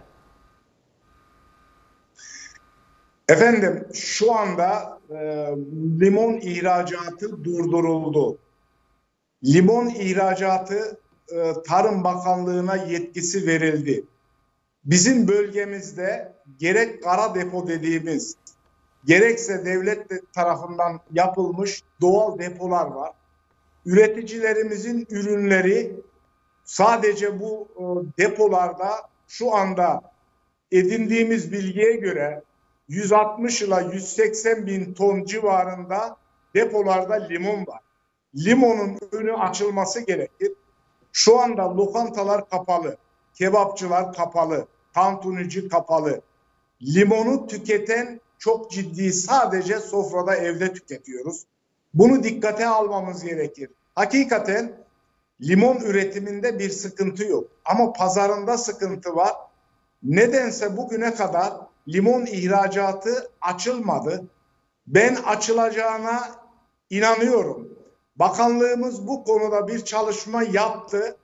S11: Efendim şu anda e, limon ihracatı durduruldu. Limon ihracatı e, Tarım Bakanlığı'na yetkisi verildi. Bizim bölgemizde gerek kara depo dediğimiz, gerekse devlet tarafından yapılmış doğal depolar var. Üreticilerimizin ürünleri sadece bu e, depolarda şu anda edindiğimiz bilgiye göre yüz altmış ila yüz seksen bin ton civarında depolarda limon var. Limonun önü açılması gerekir. Şu anda lokantalar kapalı, kebapçılar kapalı, tantunici kapalı. Limonu tüketen çok ciddi, sadece sofrada, evde tüketiyoruz. Bunu dikkate almamız gerekir. Hakikaten limon üretiminde bir sıkıntı yok ama pazarında sıkıntı var. Nedense bugüne kadar limon ihracatı açılmadı. Ben açılacağına inanıyorum. Bakanlığımız bu konuda bir çalışma yaptı.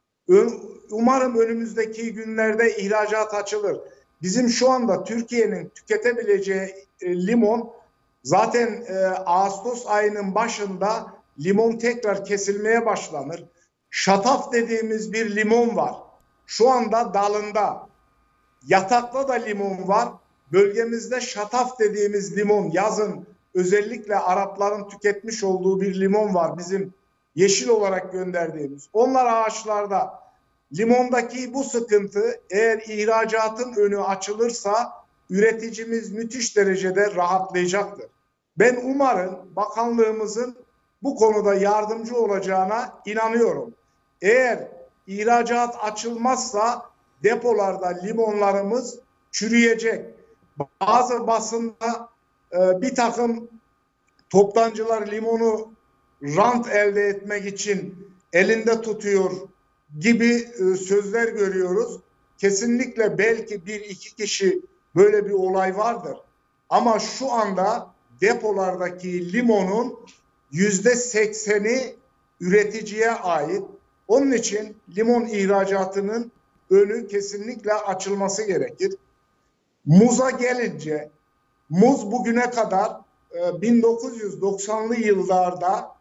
S11: Umarım önümüzdeki günlerde ihracat açılır. Bizim şu anda Türkiye'nin tüketebileceği e, limon zaten e, Ağustos ayının başında limon tekrar kesilmeye başlanır. Şataf dediğimiz bir limon var. Şu anda dalında. Yatakta da limon var. Bölgemizde şataf dediğimiz limon, yazın özellikle Arapların tüketmiş olduğu bir limon var. Bizim yeşil olarak gönderdiğimiz. Onlar ağaçlarda. Limondaki bu sıkıntı, eğer ihracatın önü açılırsa üreticimiz müthiş derecede rahatlayacaktır. Ben umarım bakanlığımızın bu konuda yardımcı olacağına inanıyorum. Eğer ihracat açılmazsa depolarda limonlarımız çürüyecek. Bazı basında e, bir takım toptancılar limonu rant elde etmek için elinde tutuyor gibi e, sözler görüyoruz. Kesinlikle belki bir iki kişi böyle bir olay vardır. Ama şu anda depolardaki limonun yüzde sekseni üreticiye ait. Onun için limon ihracatının önü kesinlikle açılması gerekir. Muza gelince, muz bugüne kadar e, bin dokuz yüz doksanlı yıllarda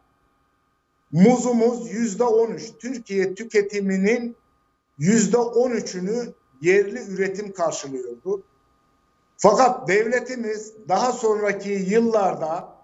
S11: muzumuz yüzde on üç, Türkiye tüketiminin yüzde on üçünü yerli üretim karşılıyordu. Fakat devletimiz daha sonraki yıllarda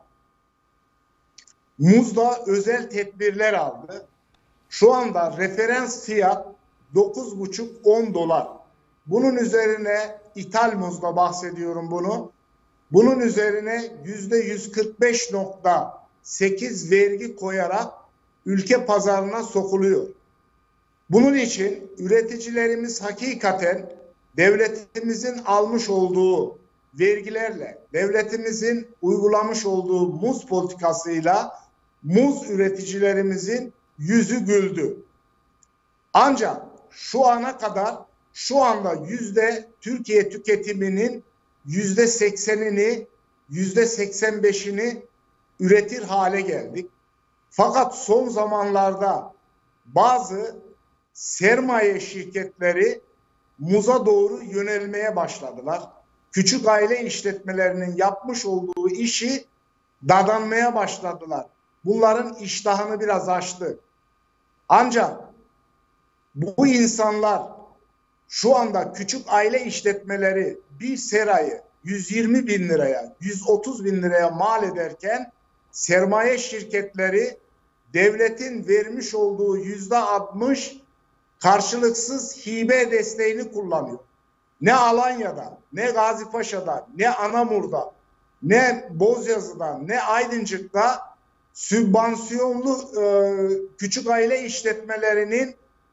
S11: muzda özel tedbirler aldı. Şu anda referans fiyat dokuz buçuk on dolar. Bunun üzerine ithal muzda bahsediyorum bunu. Bunun üzerine yüzde yüz kırk beş nokta sekiz vergi koyarak ülke pazarına sokuluyor. Bunun için üreticilerimiz hakikaten devletimizin almış olduğu vergilerle, devletimizin uygulamış olduğu muz politikasıyla muz üreticilerimizin yüzü güldü. Ancak şu ana kadar, şu anda yüzde Türkiye tüketiminin yüzde seksenini, yüzde seksen beşini üretir hale geldik. Fakat son zamanlarda bazı sermaye şirketleri muza doğru yönelmeye başladılar. Küçük aile işletmelerinin yapmış olduğu işi dadanmaya başladılar. Bunların iştahını biraz açtı. Ancak bu insanlar şu anda küçük aile işletmeleri bir serayı yüz yirmi bin liraya, yüz otuz bin liraya mal ederken sermaye şirketleri devletin vermiş olduğu yüzde altmış karşılıksız hibe desteğini kullanıyor. Ne Alanya'da, ne Gazipaşa'da, ne Anamur'da, ne Bozyazı'da, ne Aydıncık'ta sübvansiyonlu e, küçük aile işletmelerinin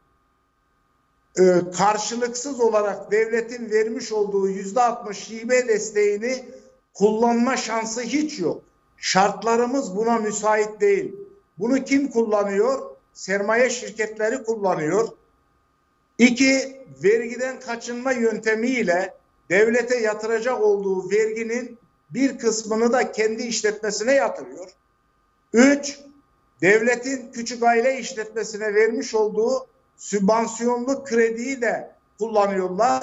S11: e, karşılıksız olarak devletin vermiş olduğu yüzde altmış hibe desteğini kullanma şansı hiç yok. Şartlarımız buna müsait değil. Bunu kim kullanıyor? Sermaye şirketleri kullanıyor. İki, vergiden kaçınma yöntemiyle devlete yatıracak olduğu verginin bir kısmını da kendi işletmesine yatırıyor. Üç, devletin küçük aile işletmesine vermiş olduğu sübvansiyonlu krediyi de kullanıyorlar.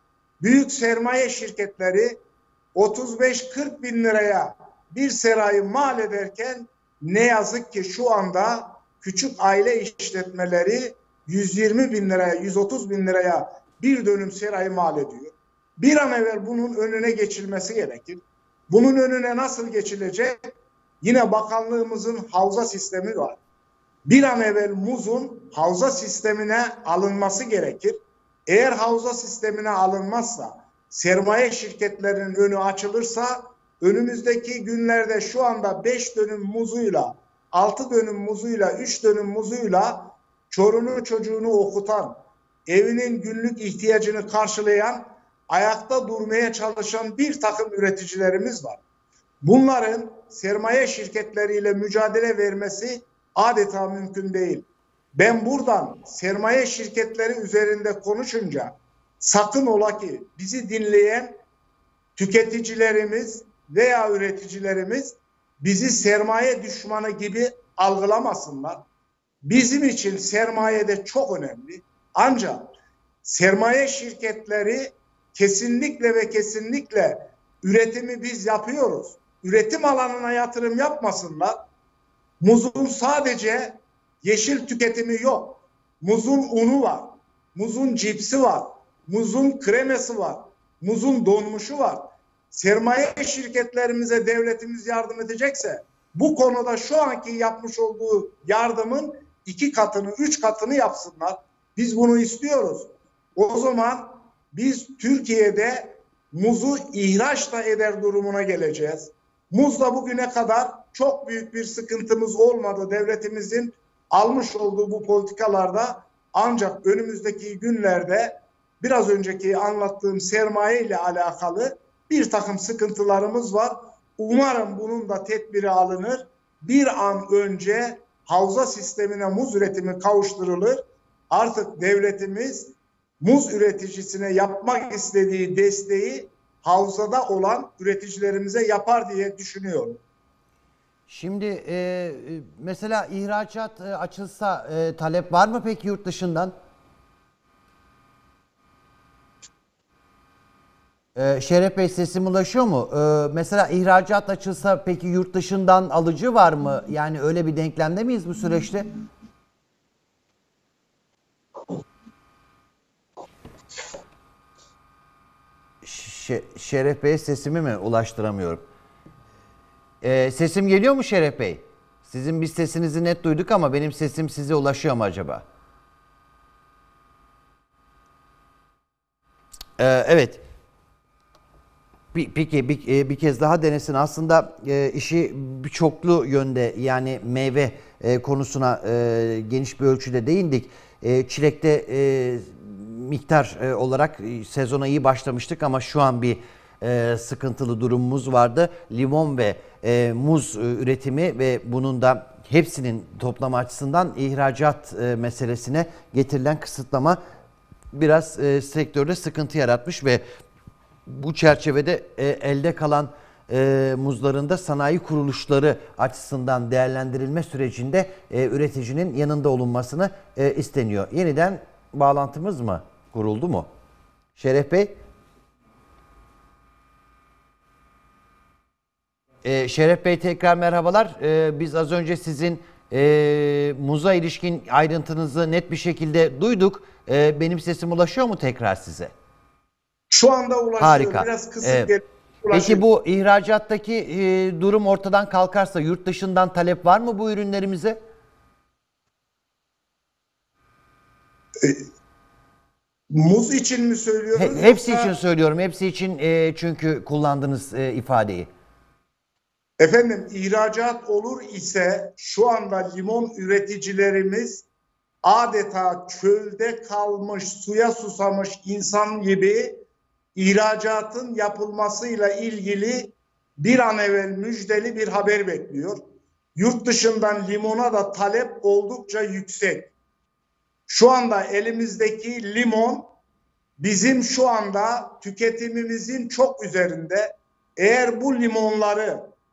S11: Büyük sermaye şirketleri otuz beş kırk bin liraya bir serayı mal ederken ne yazık ki şu anda küçük aile işletmeleri yüz yirmi bin liraya, yüz otuz bin liraya bir dönüm serayı mal ediyor. Bir an evvel bunun önüne geçilmesi gerekir. Bunun önüne nasıl geçilecek? Yine bakanlığımızın havza sistemi var. Bir an evvel muzun havza sistemine alınması gerekir. Eğer havza sistemine alınmazsa, sermaye şirketlerinin önü açılırsa, önümüzdeki günlerde şu anda beş dönüm muzuyla, altı dönüm muzuyla, üç dönüm muzuyla çorunu çocuğunu okutan, evinin günlük ihtiyacını karşılayan, ayakta durmaya çalışan bir takım üreticilerimiz var. Bunların sermaye şirketleriyle mücadele vermesi adeta mümkün değil. Ben buradan sermaye şirketleri üzerinde konuşunca sakın ola ki bizi dinleyen tüketicilerimiz veya üreticilerimiz bizi sermaye düşmanı gibi algılamasınlar. Bizim için sermaye de çok önemli. Ancak sermaye şirketleri kesinlikle ve kesinlikle üretimi biz yapıyoruz. Üretim alanına yatırım yapmasınlar. Muzun sadece yeşil tüketimi yok. Muzun unu var. Muzun cipsi var. Muzun kremesi var. Muzun donmuşu var. Sermaye şirketlerimize devletimiz yardım edecekse bu konuda şu anki yapmış olduğu yardımın iki katını, üç katını yapsınlar. Biz bunu istiyoruz. O zaman biz Türkiye'de muzu ihraç da eder durumuna geleceğiz. Muzla bugüne kadar çok büyük bir sıkıntımız olmadı devletimizin almış olduğu bu politikalarda, ancak önümüzdeki günlerde biraz önceki anlattığım sermaye ile alakalı bir takım sıkıntılarımız var. Umarım bunun da tedbiri alınır. Bir an önce havza sistemine muz üretimi kavuşturulur. Artık devletimiz muz üreticisine yapmak istediği desteği havzada olan üreticilerimize yapar diye düşünüyorum.
S1: Şimdi e, mesela ihracat e, açılsa e, talep var mı peki yurt dışından? E, Şeref Bey, sesim ulaşıyor mu? E, mesela ihracat açılsa peki yurt dışından alıcı var mı? Yani öyle bir denklemde miyiz bu süreçte? Şeref Bey'e sesimi mi ulaştıramıyorum? Ee, sesim geliyor mu Şeref Bey? Sizin biz sesinizi net duyduk ama benim sesim size ulaşıyor mu acaba? Ee, evet. Peki bir, bir, bir kez daha denesin. Aslında e, işi bir çoklu yönde, yani meyve e, konusuna e, geniş bir ölçüde değindik. E, çilekte e, miktar e, olarak e, sezona iyi başlamıştık ama şu an bir e, sıkıntılı durumumuz vardı. Limon ve e, muz e, üretimi ve bunun da hepsinin toplam açısından ihracat e, meselesine getirilen kısıtlama biraz e, sektörde sıkıntı yaratmış ve bu çerçevede e, elde kalan e, muzların da sanayi kuruluşları açısından değerlendirilme sürecinde e, üreticinin yanında olunmasını e, isteniyor. Yeniden bağlantımız mı kuruldu mu? Şeref Bey? E, Şeref Bey tekrar merhabalar. E, biz az önce sizin e, muza ilişkin ayrıntınızı net bir şekilde duyduk. E, benim sesim ulaşıyor mu tekrar size?
S11: Şu anda ulaşıyor.
S1: Harika.
S11: Biraz kısık
S1: Evet.
S11: geliyor.
S1: Peki bu ihracattaki e, durum ortadan kalkarsa yurt dışından talep var mı bu ürünlerimize?
S11: E, muz için mi söylüyoruz?
S1: He, hepsi
S11: yoksa...
S1: için söylüyorum. Hepsi için e, çünkü kullandığınız e, ifadeyi.
S11: Efendim, ihracat olur ise şu anda limon üreticilerimiz adeta çölde kalmış, suya susamış insan gibi ihracatın yapılmasıyla ilgili bir an evvel müjdeli bir haber bekliyor. Yurt dışından limona da talep oldukça yüksek. Şu anda elimizdeki limon bizim şu anda tüketimimizin çok üzerinde. Eğer bu limonları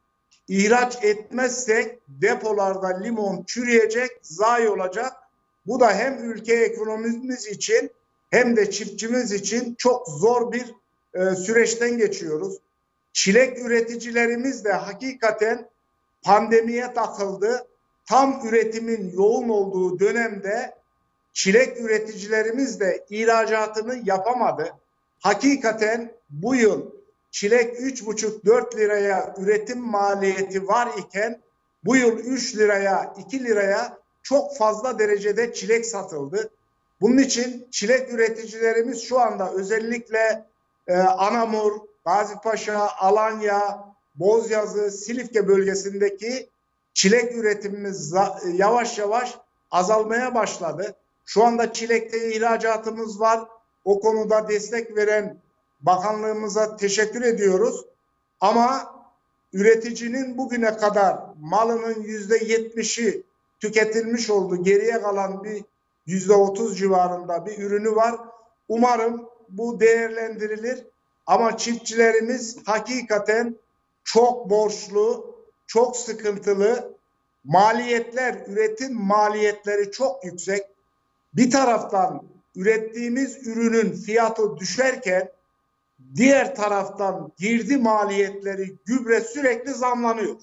S11: ihraç etmezsek depolarda limon çürüyecek, zayi olacak. Bu da hem ülke ekonomimiz için hem de çiftçimiz için çok zor bir e, süreçten geçiyoruz. Çilek üreticilerimiz de hakikaten pandemiye takıldı. Tam üretimin yoğun olduğu dönemde çilek üreticilerimiz de ihracatını yapamadı. Hakikaten bu yıl çilek üç buçuk dört liraya üretim maliyeti var iken bu yıl üç liraya iki liraya çok fazla derecede çilek satıldı. Bunun için çilek üreticilerimiz şu anda özellikle e, Anamur, Gazipaşa, Alanya, Bozyazı, Silifke bölgesindeki çilek üretimimiz yavaş yavaş azalmaya başladı. Şu anda çilekte ihracatımız var. O konuda destek veren bakanlığımıza teşekkür ediyoruz. Ama üreticinin bugüne kadar malının yüzde yetmişi tüketilmiş oldu. Geriye kalan bir yüzde otuz civarında bir ürünü var. Umarım bu değerlendirilir. Ama çiftçilerimiz hakikaten çok borçlu, çok sıkıntılı. Maliyetler, üretim maliyetleri çok yüksek. Bir taraftan ürettiğimiz ürünün fiyatı düşerken diğer taraftan girdi maliyetleri, gübre sürekli zamlanıyor.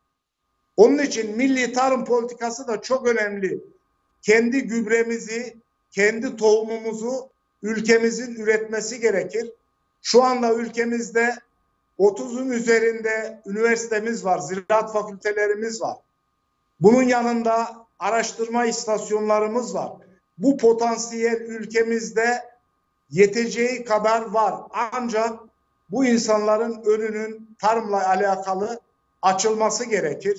S11: Onun için milli tarım politikası da çok önemli. Kendi gübremizi, kendi tohumumuzu ülkemizin üretmesi gerekir. Şu anda ülkemizde otuzun üzerinde üniversitemiz var, ziraat fakültelerimiz var. Bunun yanında araştırma istasyonlarımız var. Bu potansiyel ülkemizde yeteceği kadar var. Ancak bu insanların önünün tarımla alakalı açılması gerekir.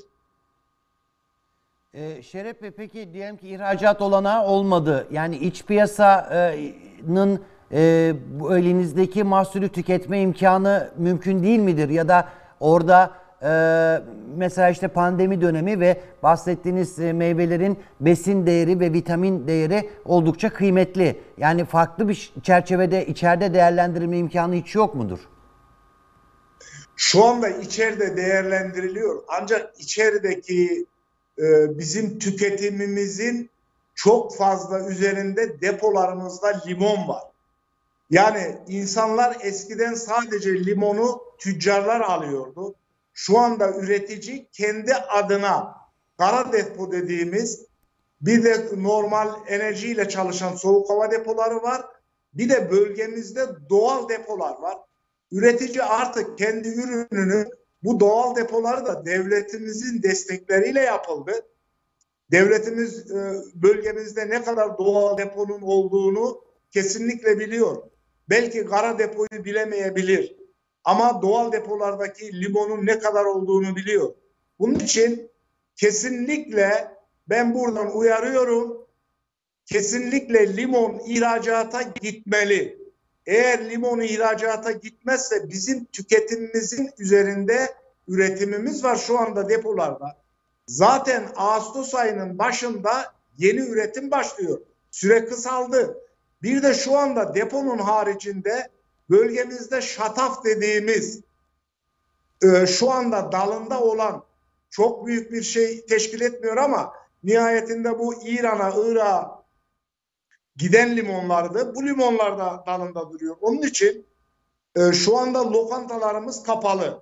S1: Ee, Şeref Bey, peki diyelim ki ihracat olanağı olmadı. Yani iç piyasanın e, bu elinizdeki mahsulü tüketme imkanı mümkün değil midir? Ya da orada e, mesela işte pandemi dönemi ve bahsettiğiniz e, meyvelerin besin değeri ve vitamin değeri oldukça kıymetli. Yani farklı bir çerçevede içeride değerlendirme imkanı hiç yok mudur?
S11: Şu anda içeride değerlendiriliyor. Ancak içerideki e, bizim tüketimimizin çok fazla üzerinde depolarımızda limon var. Yani insanlar eskiden sadece limonu tüccarlar alıyordu. Şu anda üretici kendi adına kara depo dediğimiz, bir de normal enerjiyle çalışan soğuk hava depoları var. Bir de bölgemizde doğal depolar var. Üretici artık kendi ürününü, bu doğal depoları da devletimizin destekleriyle yapıldı. Devletimiz bölgemizde ne kadar doğal deponun olduğunu kesinlikle biliyor. Belki kara depoyu bilemeyebilir. Ama doğal depolardaki limonun ne kadar olduğunu biliyor. Bunun için kesinlikle ben buradan uyarıyorum. Kesinlikle limon ihracata gitmeli. Eğer limon ihracata gitmezse bizim tüketimimizin üzerinde üretimimiz var şu anda depolarda. Zaten Ağustos ayının başında yeni üretim başlıyor. Süre kısaldı. Bir de şu anda deponun haricinde bölgemizde şataf dediğimiz e, şu anda dalında olan çok büyük bir şey teşkil etmiyor ama nihayetinde bu İran'a, Irak'a giden limonlardı. Bu limonlar da dalında duruyor. Onun için e, şu anda lokantalarımız kapalı.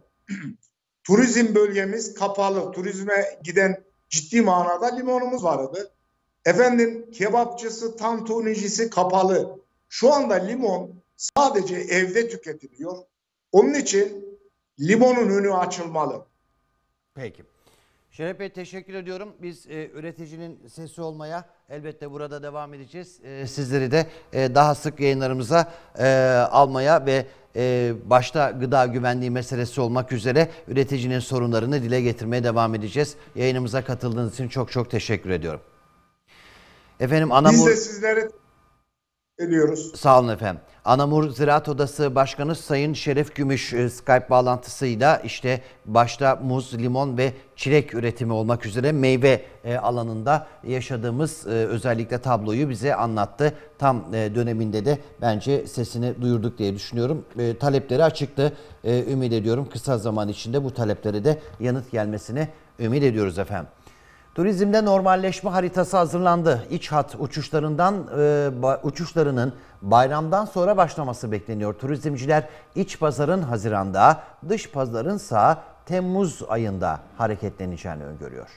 S11: Turizm bölgemiz kapalı. Turizme giden ciddi manada limonumuz vardı. Efendim kebapçısı, tantunicisi kapalı. Şu anda limon sadece evde tüketiliyor. Onun için limonun önü açılmalı.
S1: Peki. Şeref Bey, teşekkür ediyorum. Biz e, üreticinin sesi olmaya elbette burada devam edeceğiz. E, sizleri de e, daha sık yayınlarımıza e, almaya ve e, başta gıda güvenliği meselesi olmak üzere üreticinin sorunlarını dile getirmeye devam edeceğiz. Yayınımıza katıldığınız için çok çok teşekkür ediyorum. Efendim Anamur...
S11: Biz de sizlere ediyoruz.
S1: Sağ olun efendim. Anamur Ziraat Odası Başkanı Sayın Şeref Gümüş e, Skype bağlantısıyla işte başta muz, limon ve çilek üretimi olmak üzere meyve e, alanında yaşadığımız e, özellikle tabloyu bize anlattı. Tam e, döneminde de bence sesini duyurduk diye düşünüyorum. E, talepleri açıktı. E, ümit ediyorum kısa zaman içinde bu taleplere de yanıt gelmesini ümit ediyoruz efendim. Turizmde normalleşme haritası hazırlandı. İç hat uçuşlarından e, uçuşlarının bayramdan sonra başlaması bekleniyor. Turizmciler iç pazarın Haziran'da, dış pazarın ise Temmuz ayında hareketleneceğini öngörüyor.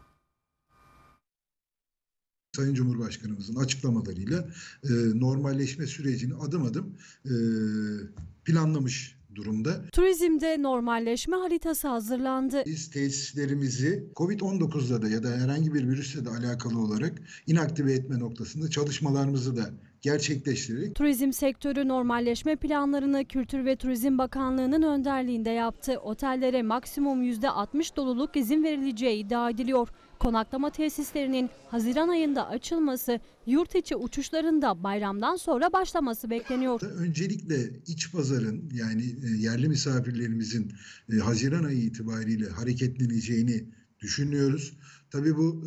S14: Sayın Cumhurbaşkanımızın açıklamalarıyla e, normalleşme sürecini adım adım e, planlamış durumda.
S6: Turizmde normalleşme haritası hazırlandı.
S14: Biz tesislerimizi kovid on dokuzla da ya da herhangi bir virüsle de alakalı olarak inaktive etme noktasında çalışmalarımızı da gerçekleştirerek
S6: Turizm sektörü normalleşme planlarını Kültür ve Turizm Bakanlığı'nın önderliğinde yaptı. Otellere maksimum yüzde altmış doluluk izin verileceği iddia ediliyor. Konaklama tesislerinin Haziran ayında açılması, yurt içi uçuşlarında bayramdan sonra başlaması bekleniyor.
S14: Öncelikle iç pazarın yani yerli misafirlerimizin Haziran ayı itibariyle hareketleneceğini düşünüyoruz. Tabii bu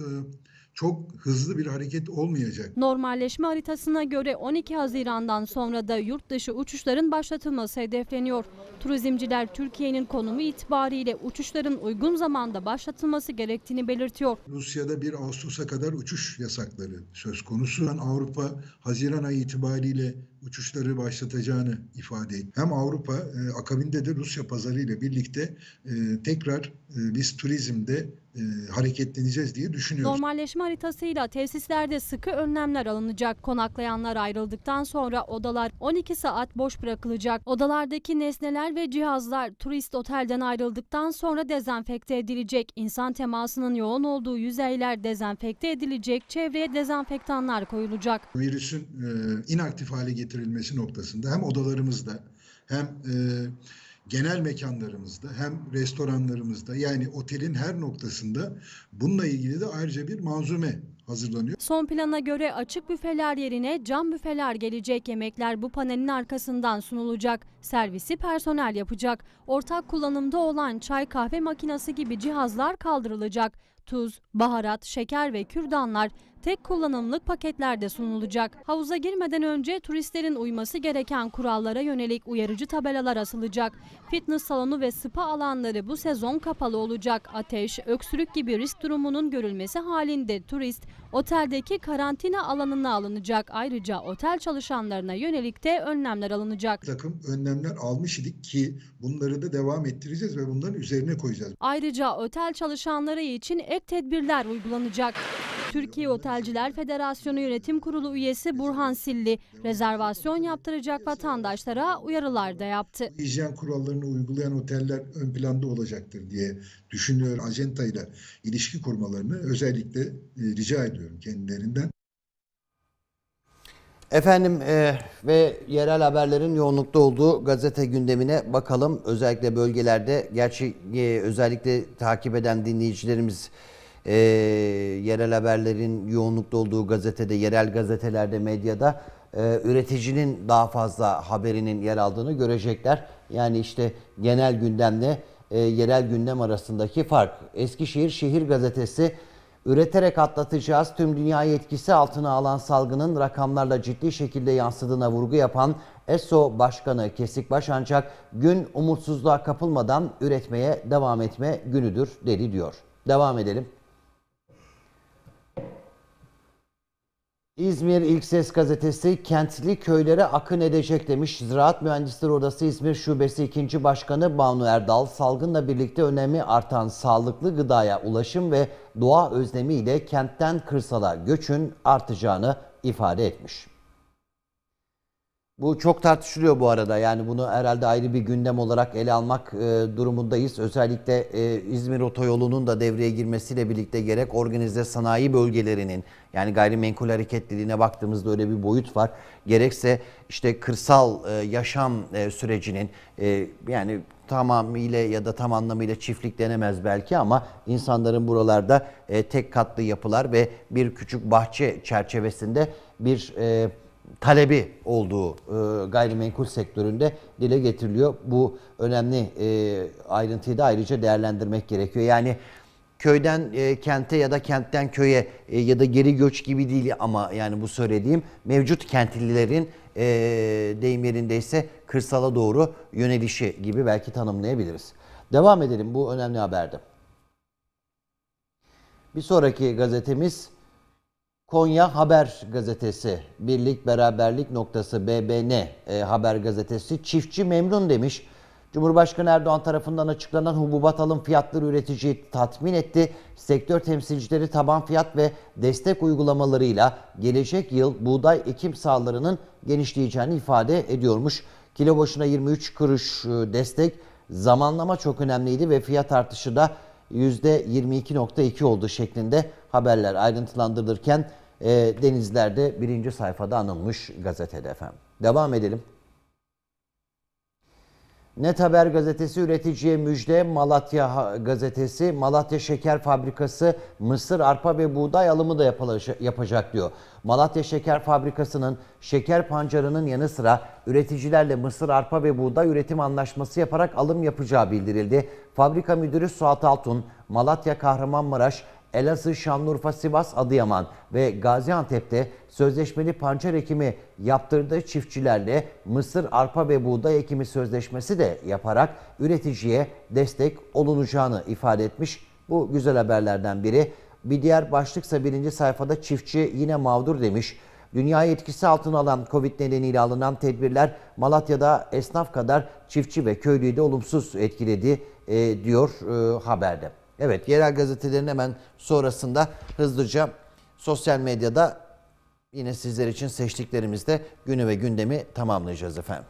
S14: çok hızlı bir hareket olmayacak.
S6: Normalleşme haritasına göre on iki Haziran'dan sonra da yurt dışı uçuşların başlatılması hedefleniyor. Turizmciler Türkiye'nin konumu itibariyle uçuşların uygun zamanda başlatılması gerektiğini belirtiyor.
S14: Rusya'da bir Ağustos'a kadar uçuş yasakları söz konusu. Avrupa Haziran ayı itibariyle uçuşları başlatacağını ifade etti. Hem Avrupa e, akabinde de Rusya pazarı ile birlikte e, tekrar e, biz turizmde e, hareketleneceğiz diye düşünüyoruz.
S6: Normalleşme haritasıyla tesislerde sıkı önlemler alınacak. Konaklayanlar ayrıldıktan sonra odalar on iki saat boş bırakılacak. Odalardaki nesneler ve cihazlar turist otelden ayrıldıktan sonra dezenfekte edilecek. İnsan temasının yoğun olduğu yüzeyler dezenfekte edilecek. Çevreye dezenfektanlar koyulacak.
S14: Virüsün e, inaktif hale getirilmesi noktasında hem odalarımızda hem e, genel mekanlarımızda hem restoranlarımızda yani otelin her noktasında bununla ilgili de ayrıca bir manzume hazırlanıyor.
S6: Son plana göre açık büfeler yerine cam büfeler gelecek. Yemekler bu panelin arkasından sunulacak. Servisi personel yapacak. Ortak kullanımda olan çay kahve makinesi gibi cihazlar kaldırılacak. Tuz, baharat, şeker ve kürdanlar tek kullanımlık paketlerde sunulacak. Havuza girmeden önce turistlerin uyması gereken kurallara yönelik uyarıcı tabelalar asılacak. Fitness salonu ve spa alanları bu sezon kapalı olacak. Ateş, öksürük gibi risk durumunun görülmesi halinde turist oteldeki karantina alanına alınacak. Ayrıca otel çalışanlarına yönelik de önlemler alınacak.
S14: Bir takım önlemler almış idik ki bunları da devam ettireceğiz ve bunların üzerine koyacağız.
S6: Ayrıca otel çalışanları için ek tedbirler uygulanacak. Türkiye Otelciler Federasyonu Yönetim Kurulu üyesi Burhan Silli, rezervasyon yaptıracak vatandaşlara uyarılar da yaptı.
S14: Hijyen kurallarını uygulayan oteller ön planda olacaktır diye düşünüyorum. Acentayla ilişki kurmalarını özellikle e, rica ediyorum kendilerinden.
S1: Efendim e, ve yerel haberlerin yoğunlukta olduğu gazete gündemine bakalım. Özellikle bölgelerde, gerçi e, özellikle takip eden dinleyicilerimiz e, yerel haberlerin yoğunlukta olduğu gazetede, yerel gazetelerde, medyada e, üreticinin daha fazla haberinin yer aldığını görecekler. Yani işte genel gündemle e, yerel gündem arasındaki fark. Eskişehir Şehir Gazetesi, üreterek atlatacağız, tüm dünyayı etkisi altına alan salgının rakamlarla ciddi şekilde yansıdığına vurgu yapan E S O Başkanı Kesikbaş, ancak gün umutsuzluğa kapılmadan üretmeye devam etme günüdür dedi diyor. Devam edelim. İzmir İlk Ses Gazetesi, kentli köylere akın edecek demiş. Ziraat Mühendisleri Odası İzmir Şubesi ikinci Başkanı Banu Erdal, salgınla birlikte önemi artan sağlıklı gıdaya ulaşım ve doğa özlemiyle kentten kırsala göçün artacağını ifade etmiş. Bu çok tartışılıyor bu arada. Yani bunu herhalde ayrı bir gündem olarak ele almak e, durumundayız. Özellikle e, İzmir Otoyolu'nun da devreye girmesiyle birlikte gerek organize sanayi bölgelerinin, yani gayrimenkul hareketliliğine baktığımızda öyle bir boyut var. Gerekse işte kırsal e, yaşam e, sürecinin e, yani tamamıyla ya da tam anlamıyla çiftlik denemez belki ama insanların buralarda e, tek katlı yapılar ve bir küçük bahçe çerçevesinde bir e, talebi olduğu e, gayrimenkul sektöründe dile getiriliyor. Bu önemli e, ayrıntıyı da ayrıca değerlendirmek gerekiyor. Yani köyden e, kente ya da kentten köye e, ya da geri göç gibi değil ama yani bu söylediğim mevcut kentlilerin e, deyim yerindeyse kırsala doğru yönelişi gibi belki tanımlayabiliriz. Devam edelim bu önemli haberde. Bir sonraki gazetemiz Konya Haber Gazetesi. Birlik Beraberlik noktası B B N e, Haber Gazetesi. Çiftçi memnun demiş. Cumhurbaşkanı Erdoğan tarafından açıklanan hububat alım fiyatları üreticiyi tatmin etti. Sektör temsilcileri taban fiyat ve destek uygulamalarıyla gelecek yıl buğday ekim sahalarının genişleyeceğini ifade ediyormuş. Kilo başına yirmi üç kuruş destek, zamanlama çok önemliydi ve fiyat artışı da yüzde yirmi iki nokta iki oldu şeklinde haberler ayrıntılandırılırken e, Denizler'de birinci sayfada anılmış gazetede efendim. Devam edelim. Net Haber Gazetesi üreticiye müjde. Malatya Gazetesi, Malatya Şeker Fabrikası mısır, arpa ve buğday alımı da yapacak diyor. Malatya Şeker Fabrikası'nın şeker pancarının yanı sıra üreticilerle mısır, arpa ve buğday üretim anlaşması yaparak alım yapacağı bildirildi. Fabrika Müdürü Suat Altun, Malatya, Kahramanmaraş, Elazığ, Şanlıurfa, Sivas, Adıyaman ve Gaziantep'te sözleşmeli pancar ekimi yaptırdığı çiftçilerle mısır, arpa ve buğday ekimi sözleşmesi de yaparak üreticiye destek olunacağını ifade etmiş. Bu güzel haberlerden biri. Bir diğer başlıksa birinci sayfada çiftçi yine mağdur demiş. Dünyayı etkisi altına alan Covid nedeniyle alınan tedbirler Malatya'da esnaf kadar çiftçi ve köylüyü de olumsuz etkiledi e, diyor e, haberde. Evet, yerel gazetelerin hemen sonrasında hızlıca sosyal medyada yine sizler için seçtiklerimizde günü ve gündemi tamamlayacağız efendim.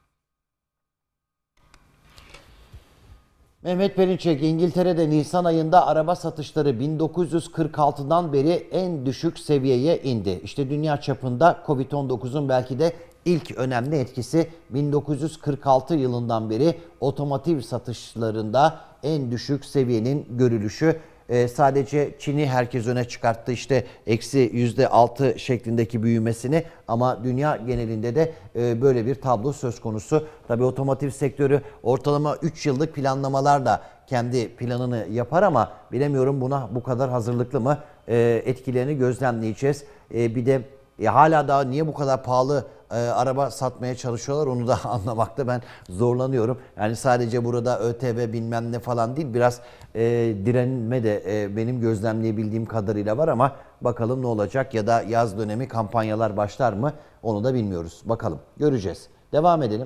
S1: Mehmet Perinçek, İngiltere'de Nisan ayında araba satışları bin dokuz yüz kırk altıdan beri en düşük seviyeye indi. İşte dünya çapında Covid on dokuzun belki de ilk önemli etkisi bin dokuz yüz kırk altı yılından beri otomotiv satışlarında en düşük seviyenin görülüşü. Ee, sadece Çin'i herkes öne çıkarttı, işte eksi yüzde altı şeklindeki büyümesini, ama dünya genelinde de e, böyle bir tablo söz konusu. Tabii otomotiv sektörü ortalama üç yıllık planlamalarla kendi planını yapar ama bilemiyorum buna bu kadar hazırlıklı mı, e, etkilerini gözlemleyeceğiz. E, bir de e, hala daha niye bu kadar pahalı e, araba satmaya çalışıyorlar onu da anlamakta ben zorlanıyorum. Yani sadece burada ÖTV bilmem ne falan değil, biraz e, direnme de e, benim gözlemleyebildiğim kadarıyla var ama bakalım ne olacak, ya da yaz dönemi kampanyalar başlar mı onu da bilmiyoruz. Bakalım, göreceğiz. Devam edelim.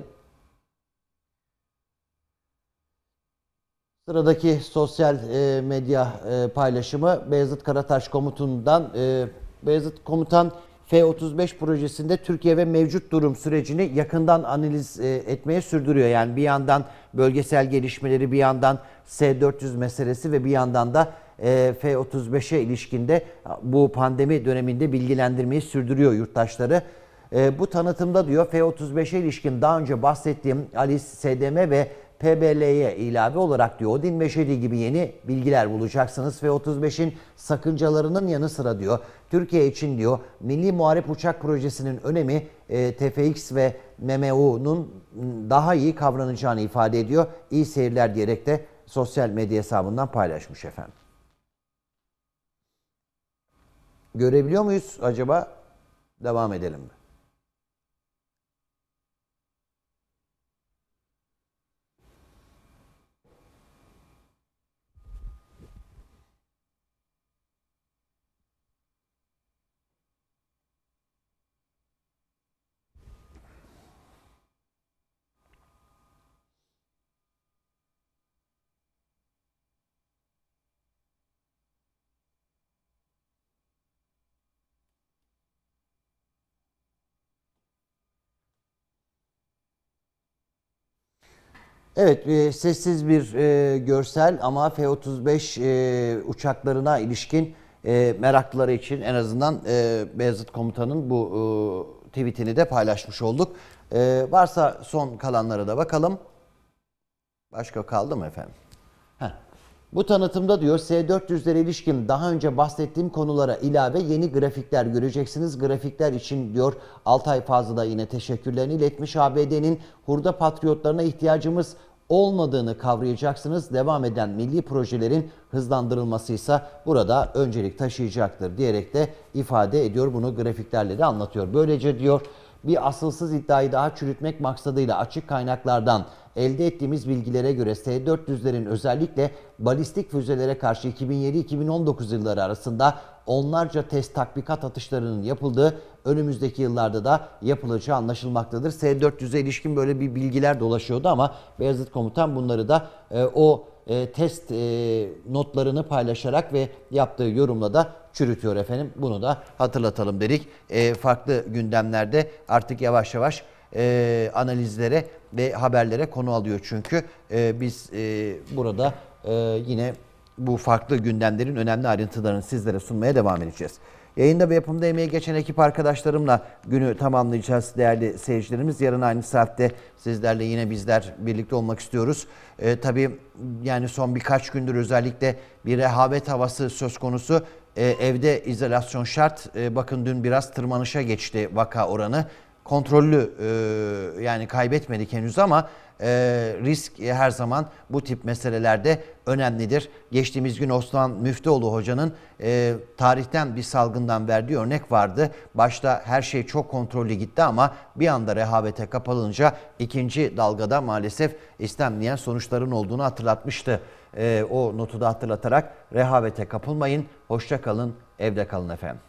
S1: Sıradaki sosyal e, medya e, paylaşımı Beyazıt Karataş Komutanı'ndan. E, Beyazıt Komutan F otuz beş projesinde Türkiye ve mevcut durum sürecini yakından analiz e, etmeye sürdürüyor. Yani bir yandan bölgesel gelişmeleri, bir yandan S dört yüz meselesi ve bir yandan da e, F otuz beşe ilişkinde bu pandemi döneminde bilgilendirmeyi sürdürüyor yurttaşları. E, bu tanıtımda diyor F otuz beşe ilişkin daha önce bahsettiğim ALIS, S D M ve P B L'ye ilave olarak diyor Odin ve Jedi gibi yeni bilgiler bulacaksınız. F otuz beşin sakıncalarının yanı sıra diyor Türkiye için diyor Milli Muharip Uçak Projesi'nin önemi e, T F X ve M M U'nun daha iyi kavranacağını ifade ediyor. İyi seyirler diyerek de sosyal medya hesabından paylaşmış efendim. Görebiliyor muyuz acaba? Devam edelim mi? Evet, e, sessiz bir e, görsel ama F otuz beş e, uçaklarına ilişkin e, meraklıları için en azından e, Beyazıt Komutan'ın bu e, tweetini de paylaşmış olduk. E, varsa son kalanlara da bakalım. Başka kaldı mı efendim? Heh. Bu tanıtımda diyor S dört yüzlere ilişkin daha önce bahsettiğim konulara ilave yeni grafikler göreceksiniz. Grafikler için diyor Altay Fazlı da yine teşekkürlerini iletmiş. A B D'nin hurda patriotlarına ihtiyacımız olmadığını kavrayacaksınız. Devam eden milli projelerin hızlandırılması ise burada öncelik taşıyacaktır diyerek de ifade ediyor. Bunu grafiklerle de anlatıyor. Böylece diyor bir asılsız iddiayı daha çürütmek maksadıyla açık kaynaklardan elde ettiğimiz bilgilere göre S dört yüzlerin özellikle balistik füzelere karşı iki bin yedi iki bin on dokuz yılları arasında onlarca test tatbikat atışlarının yapıldığı, önümüzdeki yıllarda da yapılacağı anlaşılmaktadır. S dört yüze ilişkin böyle bir bilgiler dolaşıyordu ama Beyazıt Komutan bunları da e, o e, test e, notlarını paylaşarak ve yaptığı yorumla da çürütüyor efendim. Bunu da hatırlatalım dedik. E, farklı gündemlerde artık yavaş yavaş e, analizlere ve haberlere konu alıyor çünkü. E, biz e, burada e, yine bu farklı gündemlerin önemli ayrıntılarını sizlere sunmaya devam edeceğiz. Yayında ve yapımda emeği geçen ekip arkadaşlarımla günü tamamlayacağız değerli seyircilerimiz. Yarın aynı saatte sizlerle yine bizler birlikte olmak istiyoruz. Ee, tabii yani son birkaç gündür özellikle bir rehavet havası söz konusu. Ee, evde izolasyon şart. Ee, bakın dün biraz tırmanışa geçti vaka oranı. Kontrollü e, yani kaybetmedik henüz ama e, risk her zaman bu tip meselelerde önemlidir. Geçtiğimiz gün Osman Müftüoğlu hocanın e, tarihten bir salgından verdiği örnek vardı. Başta her şey çok kontrollü gitti ama bir anda rehavete kapılınca ikinci dalgada maalesef istenmeyen sonuçların olduğunu hatırlatmıştı. E, o notu da hatırlatarak rehavete kapılmayın, hoşça kalın, evde kalın efendim.